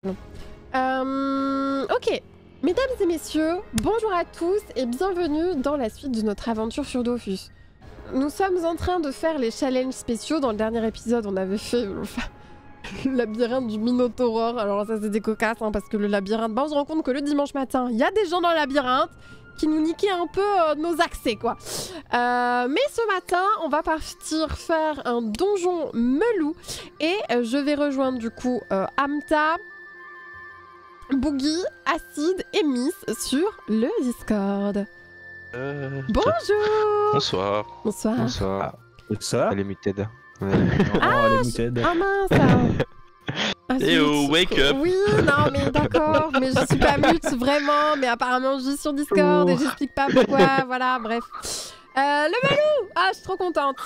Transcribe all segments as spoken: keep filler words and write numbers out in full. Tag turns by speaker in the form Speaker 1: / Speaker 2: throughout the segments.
Speaker 1: Euh, ok, mesdames et messieurs, bonjour à tous et bienvenue dans la suite de notre aventure sur Dofus. Nous sommes en train de faire les challenges spéciaux. Dans le dernier épisode, on avait fait enfin, le labyrinthe du Minotaurore. Alors ça c'était cocasse hein, parce que le labyrinthe, bah, on se rend compte que le dimanche matin, il y a des gens dans le labyrinthe qui nous niquaient un peu euh, nos accès quoi. Euh, mais ce matin, on va partir faire un donjon melou et euh, je vais rejoindre du coup euh, Amta, Boogie, Acide et Miss sur le Discord.
Speaker 2: Euh...
Speaker 1: Bonjour.
Speaker 2: Bonsoir.
Speaker 1: Bonsoir.
Speaker 2: Bonsoir.
Speaker 3: Ça
Speaker 2: Elle est muted. Ouais.
Speaker 1: Ah,
Speaker 3: elle est muted.
Speaker 1: Ah mince. Ah,
Speaker 2: Eh oh, wake up.
Speaker 1: Oui, non mais d'accord, mais je suis pas mute vraiment, mais apparemment je suis sur Discord et j'explique pas pourquoi, voilà, bref. Euh, le melou. Ah, je suis trop contente.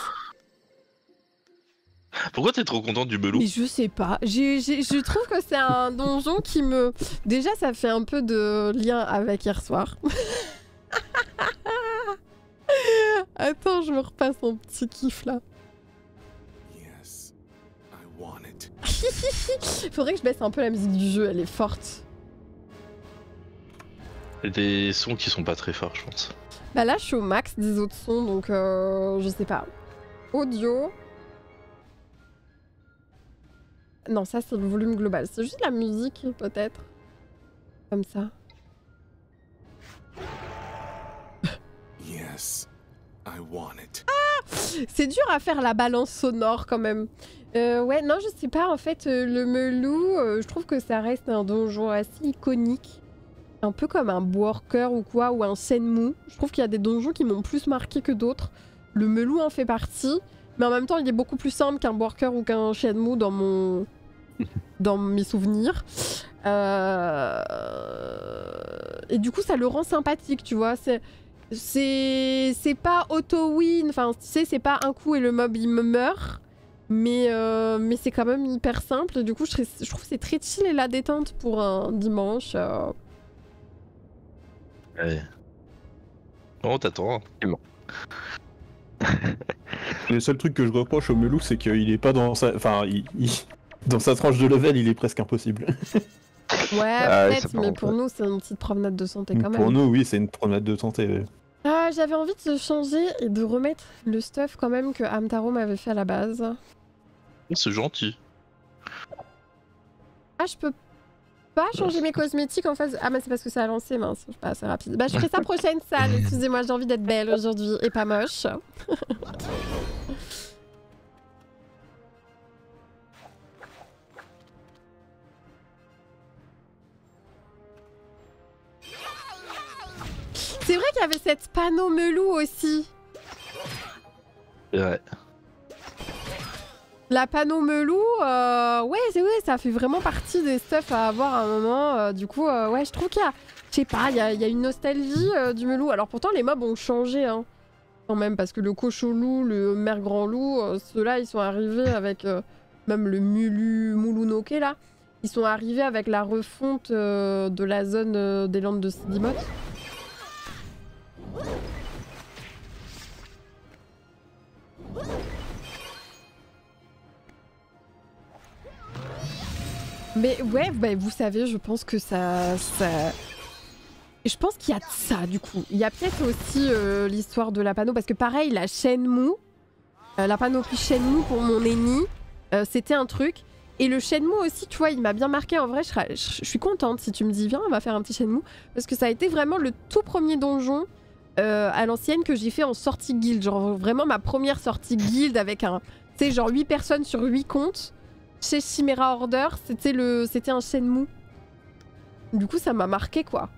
Speaker 2: Pourquoi t'es trop contente du melou?
Speaker 1: Mais je sais pas, j'ai, j'ai, je trouve que c'est un donjon qui me... Déjà ça fait un peu de lien avec hier soir. Attends, je me repasse mon petit kiff là.
Speaker 4: Yes, I want it.
Speaker 1: Faudrait que je baisse un peu la musique du jeu, elle est forte.
Speaker 2: Il y a des sons qui sont pas très forts, je pense.
Speaker 1: Bah là je suis au max des autres sons, donc euh, je sais pas. Audio... Non, ça c'est le volume global. C'est juste la musique, peut-être. Comme ça.
Speaker 4: Yes, I want it.
Speaker 1: Ah, c'est dur à faire la balance sonore quand même. Euh, ouais, non, je sais pas. En fait, euh, le melou, euh, je trouve que ça reste un donjon assez iconique. Un peu comme un worker ou quoi, ou un Shenmue. Je trouve qu'il y a des donjons qui m'ont plus marqué que d'autres. Le melou en fait partie. Mais en même temps, il est beaucoup plus simple qu'un worker ou qu'un Shenmue dans mon... dans mes souvenirs. Euh... Et du coup, ça le rend sympathique, tu vois. C'est... C'est... C'est pas auto-win. Enfin, tu sais, c'est pas un coup et le mob, il me meurt. Mais, euh... mais c'est quand même hyper simple. Du coup, je, je trouve que c'est très chill et la détente pour un dimanche. Euh...
Speaker 2: Ouais. Oh, t'attends. C'est bon.
Speaker 3: Le seul truc que je reproche au melou, c'est qu'il est pas dans sa... Enfin, il... il... dans sa tranche de level, il est presque impossible.
Speaker 1: Ouais,
Speaker 2: Ah,
Speaker 1: peut-être, mais pour nous, c'est une petite promenade de santé quand même.
Speaker 3: Pour nous, oui, c'est une promenade de santé. Ouais.
Speaker 1: Ah, j'avais envie de changer et de remettre le stuff quand même que Amtaro m'avait fait à la base.
Speaker 2: C'est gentil.
Speaker 1: Ah, je peux pas changer mes cosmétiques en fait. Ah, mais c'est parce que ça a lancé, mince, je suis pas assez rapide. Bah, je ferai ça prochaine salle, excusez-moi, j'ai envie d'être belle aujourd'hui et pas moche. C'est vrai qu'il y avait cette panneau melou aussi.
Speaker 2: Ouais.
Speaker 1: La panneau melou, euh, ouais, c'est ouais, ça fait vraiment partie des stuff à avoir à un moment. Euh, du coup, euh, ouais, je trouve qu'il y a, je sais pas, il y a, il y a une nostalgie euh, du melou. Alors pourtant, les mobs ont changé, hein, quand même, parce que le cocholoup, le mer grand loup, euh, ceux-là, ils sont arrivés avec euh, même le mulu, mulunoke là, ils sont arrivés avec la refonte euh, de la zone euh, des landes de Sidimoth. Mais ouais, bah, vous savez, je pense que ça... ça... Je pense qu'il y a de ça, du coup. Il y a peut-être aussi euh, l'histoire de la panneau, parce que pareil, la Shenmue, euh, la panoplie Shenmue pour mon ennemi, euh, c'était un truc. Et le Shenmue aussi, tu vois, il m'a bien marqué. En vrai, je, je, je suis contente si tu me dis, viens, on va faire un petit Shenmue. Parce que ça a été vraiment le tout premier donjon euh, à l'ancienne que j'ai fait en sortie guild. Genre vraiment ma première sortie guild avec un... Tu sais, genre huit personnes sur huit comptes. Chez Chimera Order, c'était le, c'était un Shenmue. Du coup, ça m'a marqué, quoi.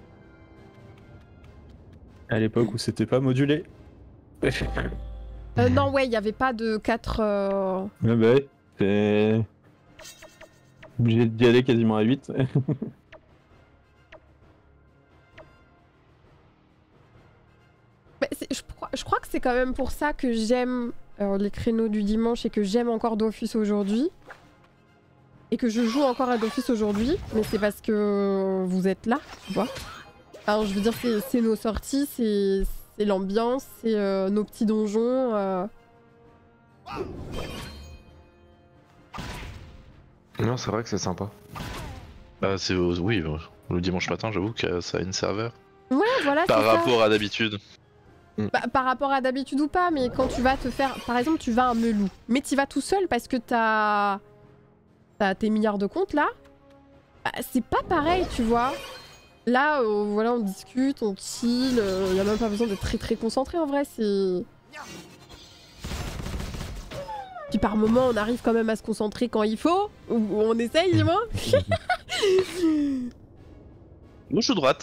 Speaker 3: À l'époque où c'était pas modulé.
Speaker 1: Euh, non, ouais, il n'y avait pas de quatre... Euh...
Speaker 3: Ouais, bah ouais, c'est... Obligé d'y aller quasiment à huit.
Speaker 1: Mais je, je crois que c'est quand même pour ça que j'aime euh, les créneaux du dimanche et que j'aime encore Dofus aujourd'hui. Et que je joue encore à Dofus aujourd'hui. Mais c'est parce que vous êtes là, tu vois. Alors je veux dire, c'est nos sorties, c'est l'ambiance, c'est euh, nos petits donjons. Euh...
Speaker 5: Non, c'est vrai que c'est sympa.
Speaker 2: Bah, c'est oui, le dimanche matin, j'avoue que ça a une serveur.
Speaker 1: Ouais, voilà,
Speaker 2: Par
Speaker 1: c'est ça.
Speaker 2: rapport à d'habitude.
Speaker 1: Bah, par rapport à d'habitude ou pas, mais quand tu vas te faire... Par exemple, tu vas à un melou, mais tu vas tout seul parce que t'as... T'as tes milliards de comptes, là. Bah, c'est pas pareil, tu vois. Là, euh, voilà, on discute, on chill, il euh, y a même pas besoin d'être très très concentré, en vrai, c'est... Puis par moment, on arrive quand même à se concentrer quand il faut, ou on essaye, du moins.
Speaker 2: Moi, je suis droite.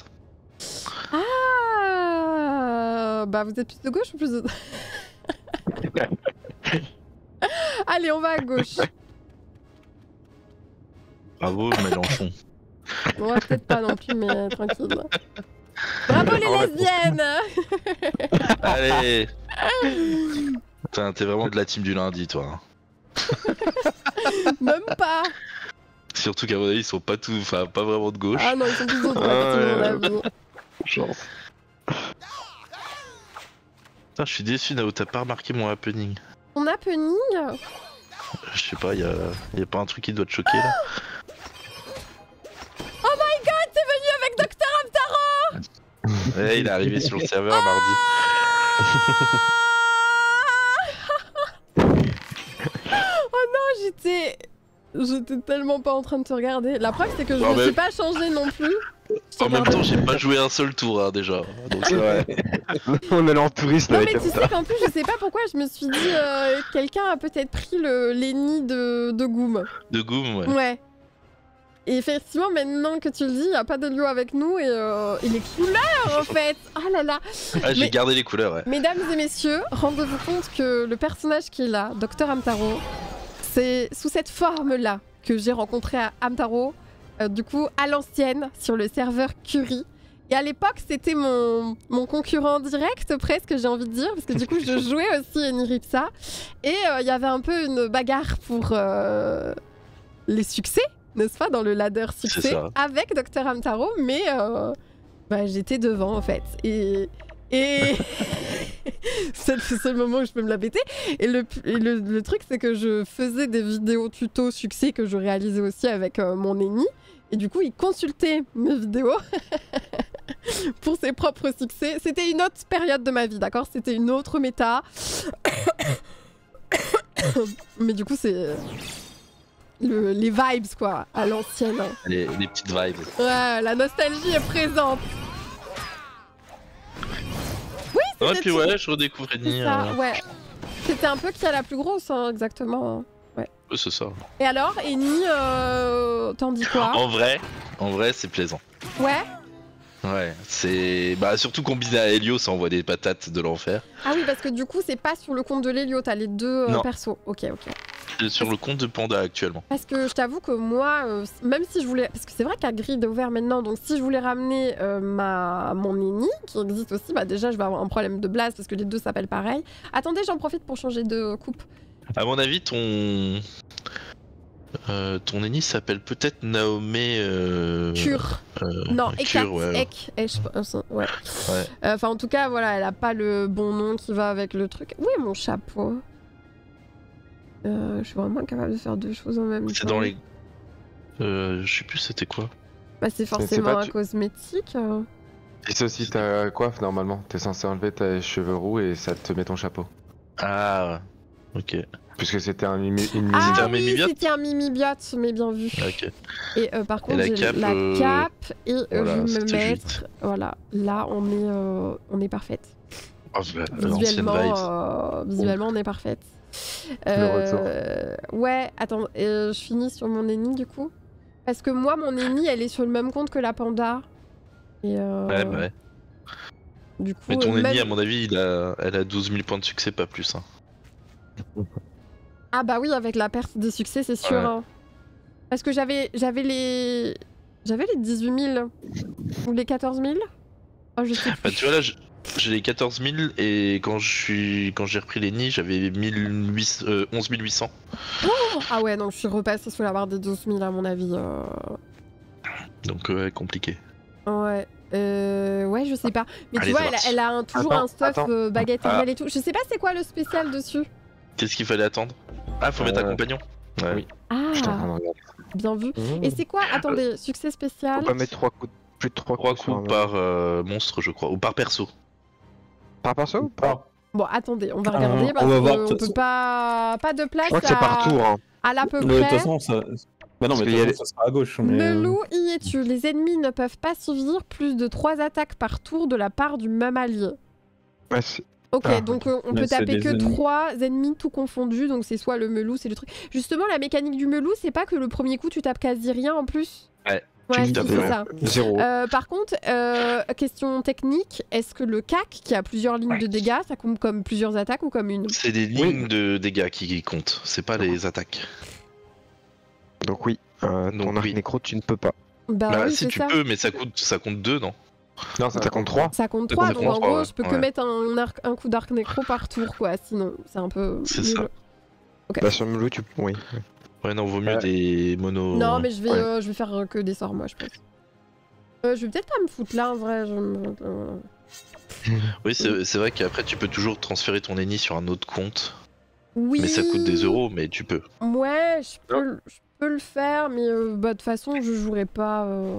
Speaker 1: Ah, bah vous êtes plus de gauche ou plus de... Allez, on va à gauche.
Speaker 2: Bravo, Mélenchon.
Speaker 1: On va peut-être pas non plus, mais tranquille. Bravo les lesbiennes.
Speaker 2: Allez. Putain, t'es vraiment de la team du lundi, toi.
Speaker 1: Même pas.
Speaker 2: Surtout qu'à mon avis, ils sont pas tous, enfin, pas vraiment de gauche.
Speaker 1: Ah non, ils sont plus de droite,
Speaker 2: Ah
Speaker 1: à mon
Speaker 2: ouais.
Speaker 1: avis.
Speaker 2: Chance. Putain, je suis déçu, Nao, t'as pas remarqué mon happening.
Speaker 1: Ton happening.
Speaker 2: Je sais pas, y'a y a pas un truc qui doit te choquer là.
Speaker 1: Oh my god, t'es venu avec Docteur Amtaro.
Speaker 2: Ouais, il est arrivé sur le serveur mardi.
Speaker 1: Oh non, j'étais... J'étais tellement pas en train de te regarder. La preuve, c'est que je
Speaker 2: Non,
Speaker 1: me
Speaker 2: mais-
Speaker 1: suis pas changé non plus. Je te
Speaker 2: En même
Speaker 1: regardais.
Speaker 2: temps, j'ai pas joué un seul tour hein, déjà. Donc c'est vrai.
Speaker 5: On est en touriste
Speaker 1: Non mais
Speaker 5: avec
Speaker 1: tu sais qu'en plus je sais pas pourquoi je me suis dit euh, quelqu'un a peut-être pris le Lenny de, de Goom.
Speaker 2: De Goom, ouais.
Speaker 1: Ouais. Et effectivement maintenant que tu le dis, il y a pas de lieu avec nous et, euh, et les couleurs en fait. Oh là là.
Speaker 2: Ah, j'ai
Speaker 1: Mais-
Speaker 2: gardé les couleurs, ouais.
Speaker 1: Mesdames et messieurs, rendez-vous compte que le personnage qui est là, Docteur Amtaro, c'est sous cette forme-là que j'ai rencontré à Amtaro, euh, du coup à l'ancienne sur le serveur Curie. Et à l'époque, c'était mon, mon concurrent direct, presque, j'ai envie de dire, parce que du coup, je jouais aussi Eniripsa. Et euh, il y avait un peu une bagarre pour euh, les succès, n'est-ce pas, dans le ladder succès,
Speaker 2: ça.
Speaker 1: avec Docteur Amtaro, mais euh, bah, j'étais devant, en fait. Et... et... c'est le seul moment où je peux me la péter. Et le, et le, le truc, c'est que je faisais des vidéos tuto succès que je réalisais aussi avec euh, mon Eni. Et du coup, il consultait mes vidéos pour ses propres succès. C'était une autre période de ma vie, d'accord? C'était une autre méta. Mais du coup, c'est le, les vibes, quoi, à l'ancienne.
Speaker 2: Les, les petites vibes.
Speaker 1: Ouais, la nostalgie est présente.
Speaker 2: Ouais,
Speaker 1: c'était
Speaker 2: puis
Speaker 1: tout.
Speaker 2: ouais, je redécouvre
Speaker 1: C'est
Speaker 2: Eni.
Speaker 1: ça,
Speaker 2: euh,
Speaker 1: ouais. C'était un peu qui a la plus grosse, hein, exactement.
Speaker 2: ouais, c'est ça.
Speaker 1: Et alors, Eni, euh, t'en dis quoi?
Speaker 2: En vrai, en vrai, c'est plaisant.
Speaker 1: Ouais.
Speaker 2: Ouais, c'est. Bah, surtout combiné à Helio, ça envoie des patates de l'enfer.
Speaker 1: Ah oui, parce que du coup, c'est pas sur le compte de Lélio, t'as les deux euh,
Speaker 2: Non.
Speaker 1: persos. Ok, ok.
Speaker 2: C'est sur le compte de Panda actuellement.
Speaker 1: Parce que je t'avoue que moi, euh, même si je voulais... Parce que c'est vrai qu'à Grid est ouvert maintenant, donc si je voulais ramener euh, ma... mon Eni, qui existe aussi, bah déjà, je vais avoir un problème de blase, parce que les deux s'appellent pareil. Attendez, j'en profite pour changer de coupe.
Speaker 2: À mon avis, ton. Euh, ton Eni s'appelle peut-être Naomé. Euh...
Speaker 1: Cure.
Speaker 2: euh,
Speaker 1: Non,
Speaker 2: Cure,
Speaker 1: Ekat,
Speaker 2: ouais.
Speaker 1: Ek, eh, je pense, ouais.
Speaker 2: Ouais.
Speaker 1: Euh, Enfin, en tout cas, voilà, elle a pas le bon nom qui va avec le truc. Où est mon chapeau? Euh, je suis vraiment incapable de faire deux choses en même temps.
Speaker 2: C'est dans les. Euh, je sais plus c'était quoi.
Speaker 1: Bah, c'est forcément
Speaker 5: pas,
Speaker 1: un
Speaker 5: tu-
Speaker 1: cosmétique. euh.
Speaker 5: Dissocie ta coiffe normalement. T'es censé enlever tes cheveux roux et ça te met ton chapeau.
Speaker 2: Ah, ok.
Speaker 5: Puisque c'était un mimi. Une
Speaker 1: Ah
Speaker 2: C'était un
Speaker 1: oui,
Speaker 2: mimibiote
Speaker 1: c'était un mimibiote, mais bien vu.
Speaker 2: Ok.
Speaker 1: Et euh, par contre,
Speaker 2: la
Speaker 1: j'ai
Speaker 2: cape,
Speaker 1: la
Speaker 2: euh,
Speaker 1: cape et euh,
Speaker 2: voilà,
Speaker 1: je vais me
Speaker 2: c'était
Speaker 1: mettre.
Speaker 2: juste.
Speaker 1: Voilà, là, on est, euh, on est parfaite.
Speaker 2: Oh, bah, l'ancienne
Speaker 1: Visuellement,
Speaker 2: vibes.
Speaker 1: euh, visuellement, on est parfaite.
Speaker 5: Le
Speaker 1: Ouais, attends, euh, je finis sur mon Eni du coup. Parce que moi, mon Eni, elle est sur le même compte que la Panda. Et euh,
Speaker 2: Ouais, bah ouais.
Speaker 1: Du coup,
Speaker 2: Mais ton
Speaker 1: euh,
Speaker 2: Eni,
Speaker 1: même-
Speaker 2: à mon avis, il a... elle a douze mille points de succès, pas plus. Hein.
Speaker 1: Ah bah oui, avec la perte des succès, c'est sûr.
Speaker 2: Ouais.
Speaker 1: hein. Parce que j'avais j'avais les... J'avais les dix-huit mille. Ou les quatorze mille. Oh, je sais
Speaker 2: Bah,
Speaker 1: plus.
Speaker 2: tu vois, là, je- j'ai les quatorze mille et quand je suis quand j'ai repris l'Eni, j'avais mille huit cents, euh, onze mille huit cents.
Speaker 1: Ah ouais, non, je suis repassée sous la barre des douze mille à mon avis. euh.
Speaker 2: Donc, ouais, compliqué.
Speaker 1: Ouais. Euh... Ouais, je sais pas. Mais
Speaker 2: Allez,
Speaker 1: tu vois,
Speaker 2: c'est
Speaker 1: elle, a-
Speaker 2: parti.
Speaker 1: elle a un- toujours
Speaker 5: Attends,
Speaker 1: un stuff
Speaker 5: attends.
Speaker 1: euh, baguette
Speaker 2: Ah.
Speaker 1: égale et tout. Je sais pas c'est quoi le spécial dessus.
Speaker 2: Qu'est-ce qu'il fallait attendre? Ah, faut mettre un
Speaker 5: Euh,
Speaker 2: compagnon. Ouais.
Speaker 5: Oui. J'étais en train
Speaker 1: Ah,
Speaker 5: de regarder.
Speaker 1: bien vu.
Speaker 5: Mmh.
Speaker 1: Et c'est quoi? Attendez, succès spécial.
Speaker 5: Faut pas mettre trois coups, plus de trois
Speaker 2: Trois
Speaker 5: coups, sur un
Speaker 2: coups
Speaker 5: meuble.
Speaker 2: par euh, monstre, je crois, ou par perso.
Speaker 5: Par perso ou pas?
Speaker 3: Ah,
Speaker 1: Bon, attendez, on va
Speaker 3: Euh,
Speaker 1: regarder
Speaker 3: on
Speaker 1: parce
Speaker 3: va voir,
Speaker 1: qu'on
Speaker 3: de toute
Speaker 1: peut
Speaker 3: façon.
Speaker 1: pas... Pas de
Speaker 5: Je
Speaker 1: place
Speaker 5: crois que c'est par
Speaker 1: à...
Speaker 5: tour. Hein.
Speaker 1: à l'à peu
Speaker 3: de toute
Speaker 1: près.
Speaker 3: façon, ça. Bah non,
Speaker 5: Parce
Speaker 3: mais de
Speaker 5: qu'il y a
Speaker 3: toute façon, ça sera à gauche. Mais... euh,
Speaker 1: Melou y es-tu? Les ennemis ne peuvent pas subir plus de trois attaques par tour de la part du même allié.
Speaker 5: Ouais, c'est-
Speaker 1: Ok,
Speaker 5: Ah.
Speaker 1: donc euh, on
Speaker 3: Mais
Speaker 1: peut
Speaker 3: c'est
Speaker 1: taper
Speaker 3: des
Speaker 1: que
Speaker 3: ennemis.
Speaker 1: trois ennemis tout confondus, donc c'est soit le melou, c'est le truc. Justement, la mécanique du melou, c'est pas que le premier coup tu tapes quasi rien en plus.
Speaker 2: Ouais,
Speaker 1: Ouais,
Speaker 2: tu
Speaker 1: si,
Speaker 2: tapes
Speaker 1: c'est
Speaker 2: rien.
Speaker 1: ça.
Speaker 5: Zéro.
Speaker 1: Euh, par contre, euh, question technique, est-ce que le C A C, qui a plusieurs lignes de dégâts, ça compte comme plusieurs attaques ou comme une?
Speaker 2: C'est des lignes de dégâts qui, qui comptent, c'est pas les attaques.
Speaker 5: Donc oui, euh, ton
Speaker 2: Donc
Speaker 5: arc
Speaker 2: oui.
Speaker 5: nécro, tu ne peux pas.
Speaker 1: Bah,
Speaker 2: Bah
Speaker 1: oui,
Speaker 2: si
Speaker 1: c'est
Speaker 2: tu
Speaker 1: ça.
Speaker 2: peux, mais ça compte, ça compte deux, non?
Speaker 5: Non, ça compte trois.
Speaker 1: Ça compte
Speaker 2: Ça
Speaker 1: trois,
Speaker 2: compte
Speaker 1: donc
Speaker 2: trois,
Speaker 1: en gros,
Speaker 2: ouais.
Speaker 1: je peux que
Speaker 2: Ouais.
Speaker 1: mettre un, arc- un coup d'arc nécro par tour, quoi. Sinon, c'est un peu.
Speaker 2: C'est
Speaker 1: nul.
Speaker 2: ça.
Speaker 1: Ok.
Speaker 5: Bah sur Melou, tu... Oui.
Speaker 2: Ouais, non, vaut mieux
Speaker 5: Ouais.
Speaker 2: des monos.
Speaker 1: Non, mais je vais,
Speaker 5: Ouais.
Speaker 1: euh, je vais faire euh, que des sorts, moi, je pense. Euh, je vais peut-être pas me foutre là, en vrai. Je me- euh,
Speaker 2: Oui, c'est c'est vrai qu'après tu peux toujours transférer ton ennemi sur un autre compte.
Speaker 1: Oui.
Speaker 2: Mais ça coûte des euros, mais tu peux.
Speaker 1: Ouais, je peux, le- je peux le faire, mais euh, bah, de toute façon, je jouerai pas. euh.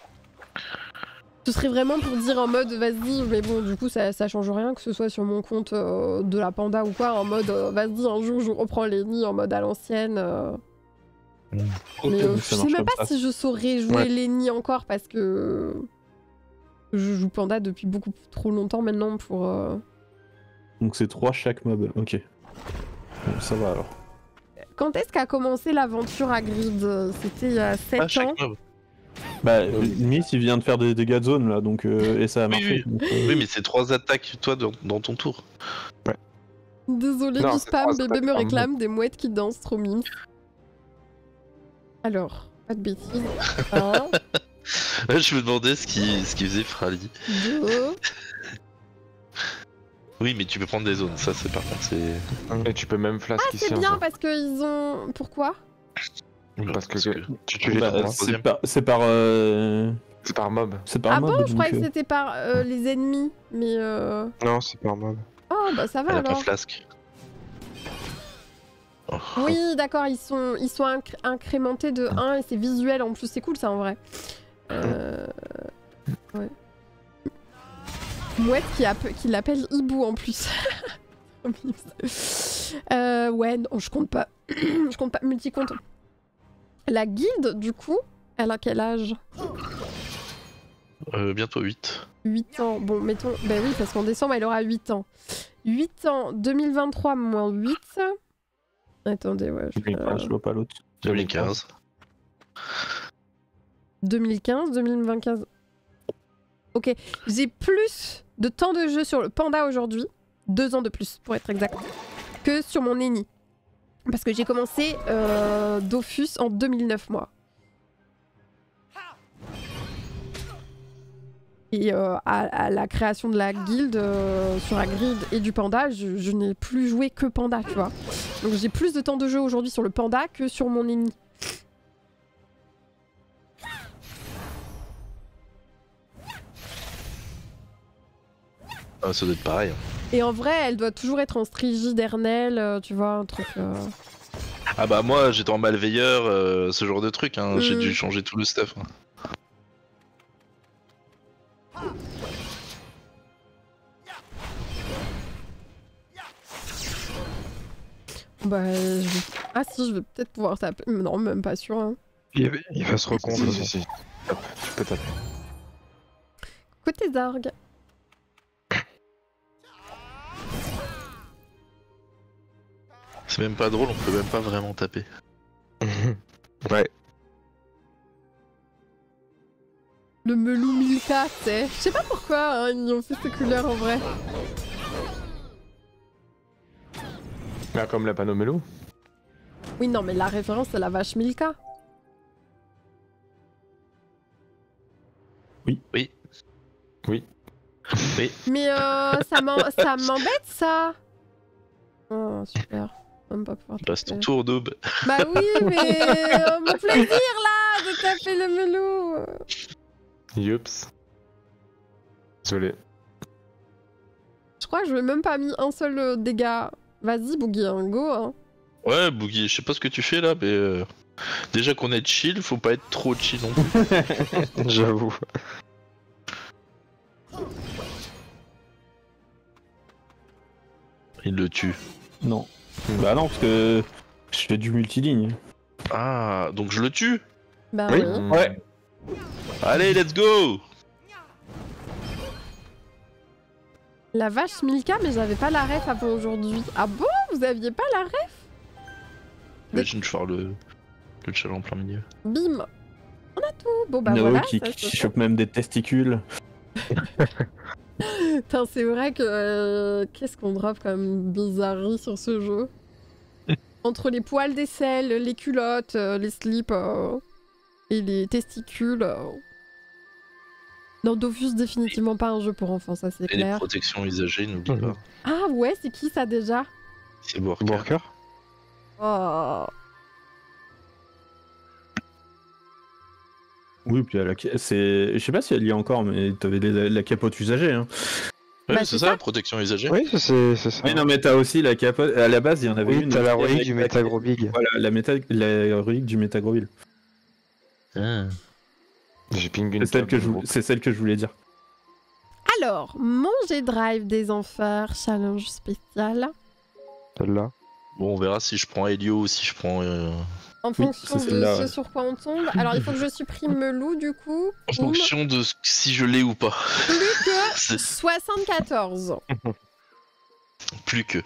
Speaker 1: Ce serait vraiment pour dire en mode vas-y, mais bon, du coup, ça, ça change rien que ce soit sur mon compte euh, de la panda ou quoi, en mode euh, vas-y, un jour, je reprends les nids en mode à l'ancienne. euh.
Speaker 3: ok,
Speaker 1: Mais euh,
Speaker 3: donc
Speaker 1: je
Speaker 3: ça
Speaker 1: sais
Speaker 3: marche
Speaker 1: même
Speaker 3: comme
Speaker 1: pas
Speaker 3: ça.
Speaker 1: si je saurais jouer
Speaker 5: Ouais.
Speaker 1: les nids encore parce que je joue panda depuis beaucoup trop longtemps maintenant pour. euh,
Speaker 3: Donc c'est trois chaque mob. Ok. Bon, ça va alors.
Speaker 1: Quand est-ce qu'a commencé l'aventure à Grid? C'était il y a sept
Speaker 2: Ah,
Speaker 1: ans.
Speaker 2: chaque mob.
Speaker 3: Bah, limite, il vient de faire des dégâts de zone là, donc euh, et ça a
Speaker 2: Oui,
Speaker 3: marché.
Speaker 2: oui.
Speaker 3: donc, euh,
Speaker 2: Oui, mais c'est trois attaques, toi, dans, dans ton tour.
Speaker 1: Désolé
Speaker 5: Non,
Speaker 1: du
Speaker 5: c'est
Speaker 1: spam,
Speaker 5: trois
Speaker 1: bébé
Speaker 5: attaques
Speaker 1: me
Speaker 5: par
Speaker 1: réclame des mouettes qui dansent, trop mimes. Alors, pas de bêtises. Un,
Speaker 2: Je me demandais ce qui, ce qui faisait Frali.
Speaker 1: deux.
Speaker 2: Oui, mais tu peux prendre des zones, ça c'est par contre, c'est.
Speaker 5: Et tu peux même flasque
Speaker 1: Ah,
Speaker 5: ici.
Speaker 1: c'est
Speaker 5: en
Speaker 1: bien
Speaker 5: fait.
Speaker 1: parce qu'ils ont. Pourquoi?
Speaker 5: Parce que tu tues les
Speaker 3: bah,
Speaker 5: trois.
Speaker 3: c'est par, c'est par, euh,
Speaker 5: C'est par mob.
Speaker 3: c'est par
Speaker 1: Ah
Speaker 3: mob.
Speaker 1: bon, je croyais
Speaker 3: donc,
Speaker 1: que
Speaker 3: euh,
Speaker 1: c'était par euh, les ennemis, mais euh.
Speaker 5: Non, c'est par mob.
Speaker 1: Oh, bah ça va
Speaker 2: Elle a pas
Speaker 1: alors.
Speaker 2: flasque. Oh.
Speaker 1: Oui, d'accord, ils sont, ils sont incr- incrémentés de un et c'est visuel en plus, c'est cool ça en vrai. Euh... Ouais. Mouette qui, appe- qui l'appelle Hibou en plus. euh, ouais, non, je compte pas. Je compte pas, multi-compte. La guilde, du coup, elle a quel âge?
Speaker 2: Euh, bientôt huit.
Speaker 1: huit ans. Bon, mettons. Bah oui, parce qu'en décembre, elle aura huit ans. huit ans, deux mille vingt-trois moins huit. Attendez, ouais. Je...
Speaker 3: ah, je vois pas l'autre.
Speaker 2: deux mille quinze.
Speaker 1: deux mille quinze, deux mille vingt-quinze. Ok, j'ai plus de temps de jeu sur le panda aujourd'hui, deux ans de plus pour être exact, que sur mon Eni. Parce que j'ai commencé euh, Dofus en deux mille neuf, moi. Et euh, à, à la création de la guilde euh, sur la grid et du panda, je, je n'ai plus joué que panda, tu vois. Donc j'ai plus de temps de jeu aujourd'hui sur le panda que sur mon Eni.
Speaker 2: Ah, ça doit être pareil.
Speaker 1: Et en vrai, elle doit toujours être en strigie d'Ernel, euh, tu vois, un truc... euh,
Speaker 2: Ah bah moi j'étais en malveilleur, euh, ce genre de truc, hein. J'ai
Speaker 1: Mm.
Speaker 2: dû changer tout le stuff. hein.
Speaker 1: Bah, je vais- ah si, je vais peut-être pouvoir taper. Non, même pas sûr. Hein.
Speaker 5: Il, il va se recompte.
Speaker 3: Si,
Speaker 5: Si, si. Tape, tu peux taper.
Speaker 1: Côté Zarg.
Speaker 2: C'est même pas drôle, on peut même pas vraiment taper.
Speaker 5: Ouais.
Speaker 1: Le melou Milka, c'est. Je sais pas pourquoi hein, ils ont fait ces couleurs en vrai.
Speaker 5: Là, comme la panneau Melou.
Speaker 1: Oui, non, mais la référence c'est la vache Milka.
Speaker 2: Oui.
Speaker 5: Oui.
Speaker 2: Oui.
Speaker 1: Mais euh, ça m'en- ça m'embête ça. Oh, super. Même pas pouvoir
Speaker 2: Passe ton
Speaker 1: taper.
Speaker 2: tour, Noob.
Speaker 1: Bah oui, mais euh, mon plaisir là de taper le melou.
Speaker 5: Yups. Désolé.
Speaker 1: Je crois que je n'ai même pas mis un seul euh, dégât. Vas-y, Boogie, hein, go. Hein.
Speaker 2: Ouais, Boogie, je sais pas ce que tu fais là, mais euh, déjà qu'on est chill, faut pas être trop chill non plus.
Speaker 6: J'avoue.
Speaker 2: Il le tue.
Speaker 3: Non. Bah non, parce que je fais du multiligne.
Speaker 2: Ah, donc je le tue.
Speaker 1: Bah
Speaker 6: Oui.
Speaker 1: oui.
Speaker 3: Ouais.
Speaker 2: Allez, let's go.
Speaker 1: La vache Milka, mais j'avais pas la ref avant aujourd'hui. Ah bon? Vous aviez pas la ref?
Speaker 2: Imagine faire le, le challenge en plein milieu.
Speaker 1: Bim. On a tout. Bon bah
Speaker 3: Nao
Speaker 1: voilà.
Speaker 3: qui,
Speaker 1: ça se
Speaker 3: qui
Speaker 1: fait.
Speaker 3: chope même des testicules.
Speaker 1: Putain, c'est vrai que... euh, Qu'est-ce qu'on drop comme bizarrerie sur ce jeu? Entre les poils d'aisselle, les culottes, euh, les slips euh, et les testicules... euh. Non, Dofus, définitivement pas un jeu pour enfants, ça c'est
Speaker 2: Et les
Speaker 1: clair.
Speaker 2: protections usagées, n'oublie
Speaker 6: Mhm.
Speaker 2: pas.
Speaker 1: Ah ouais, c'est qui ça déjà?
Speaker 2: C'est Worker.
Speaker 6: Worker.
Speaker 1: Oh.
Speaker 3: Oui, puis la... c'est... Je sais pas si elle y est encore, mais t'avais des- la capote usagée. Hein.
Speaker 2: Ouais,
Speaker 1: Bah,
Speaker 2: c'est
Speaker 1: c'est
Speaker 2: ça,
Speaker 1: ça.
Speaker 2: la protection usagée.
Speaker 6: Oui, ça, c'est c'est ça.
Speaker 3: Oui, non, mais t'as aussi la capote. À la base, il y en avait
Speaker 6: Oui,
Speaker 3: une.
Speaker 6: t'as la
Speaker 3: aussi
Speaker 6: relique
Speaker 3: avec
Speaker 6: du
Speaker 3: la-
Speaker 6: Métagrobig.
Speaker 3: Voilà, la, méta... la relique du Métagrobig.
Speaker 2: Ah.
Speaker 5: J'ai ping une
Speaker 3: C'est celle,
Speaker 5: table
Speaker 3: que
Speaker 5: de
Speaker 3: je... vou-
Speaker 5: groupe.
Speaker 3: c'est celle que je voulais dire.
Speaker 1: Alors, manger drive des enfers, challenge spécial.
Speaker 6: Celle-là.
Speaker 2: Bon, on verra si je prends Helio ou si je prends. euh,
Speaker 1: En fonction
Speaker 3: c'est
Speaker 1: de
Speaker 3: celle-là,
Speaker 1: ce
Speaker 3: ouais.
Speaker 1: sur quoi on tombe. Alors, il faut que je supprime Melou du coup.
Speaker 2: En
Speaker 1: Boum.
Speaker 2: fonction de ce- si je l'ai ou pas.
Speaker 1: Plus que
Speaker 2: C'est
Speaker 1: soixante-quatorze.
Speaker 2: plus que.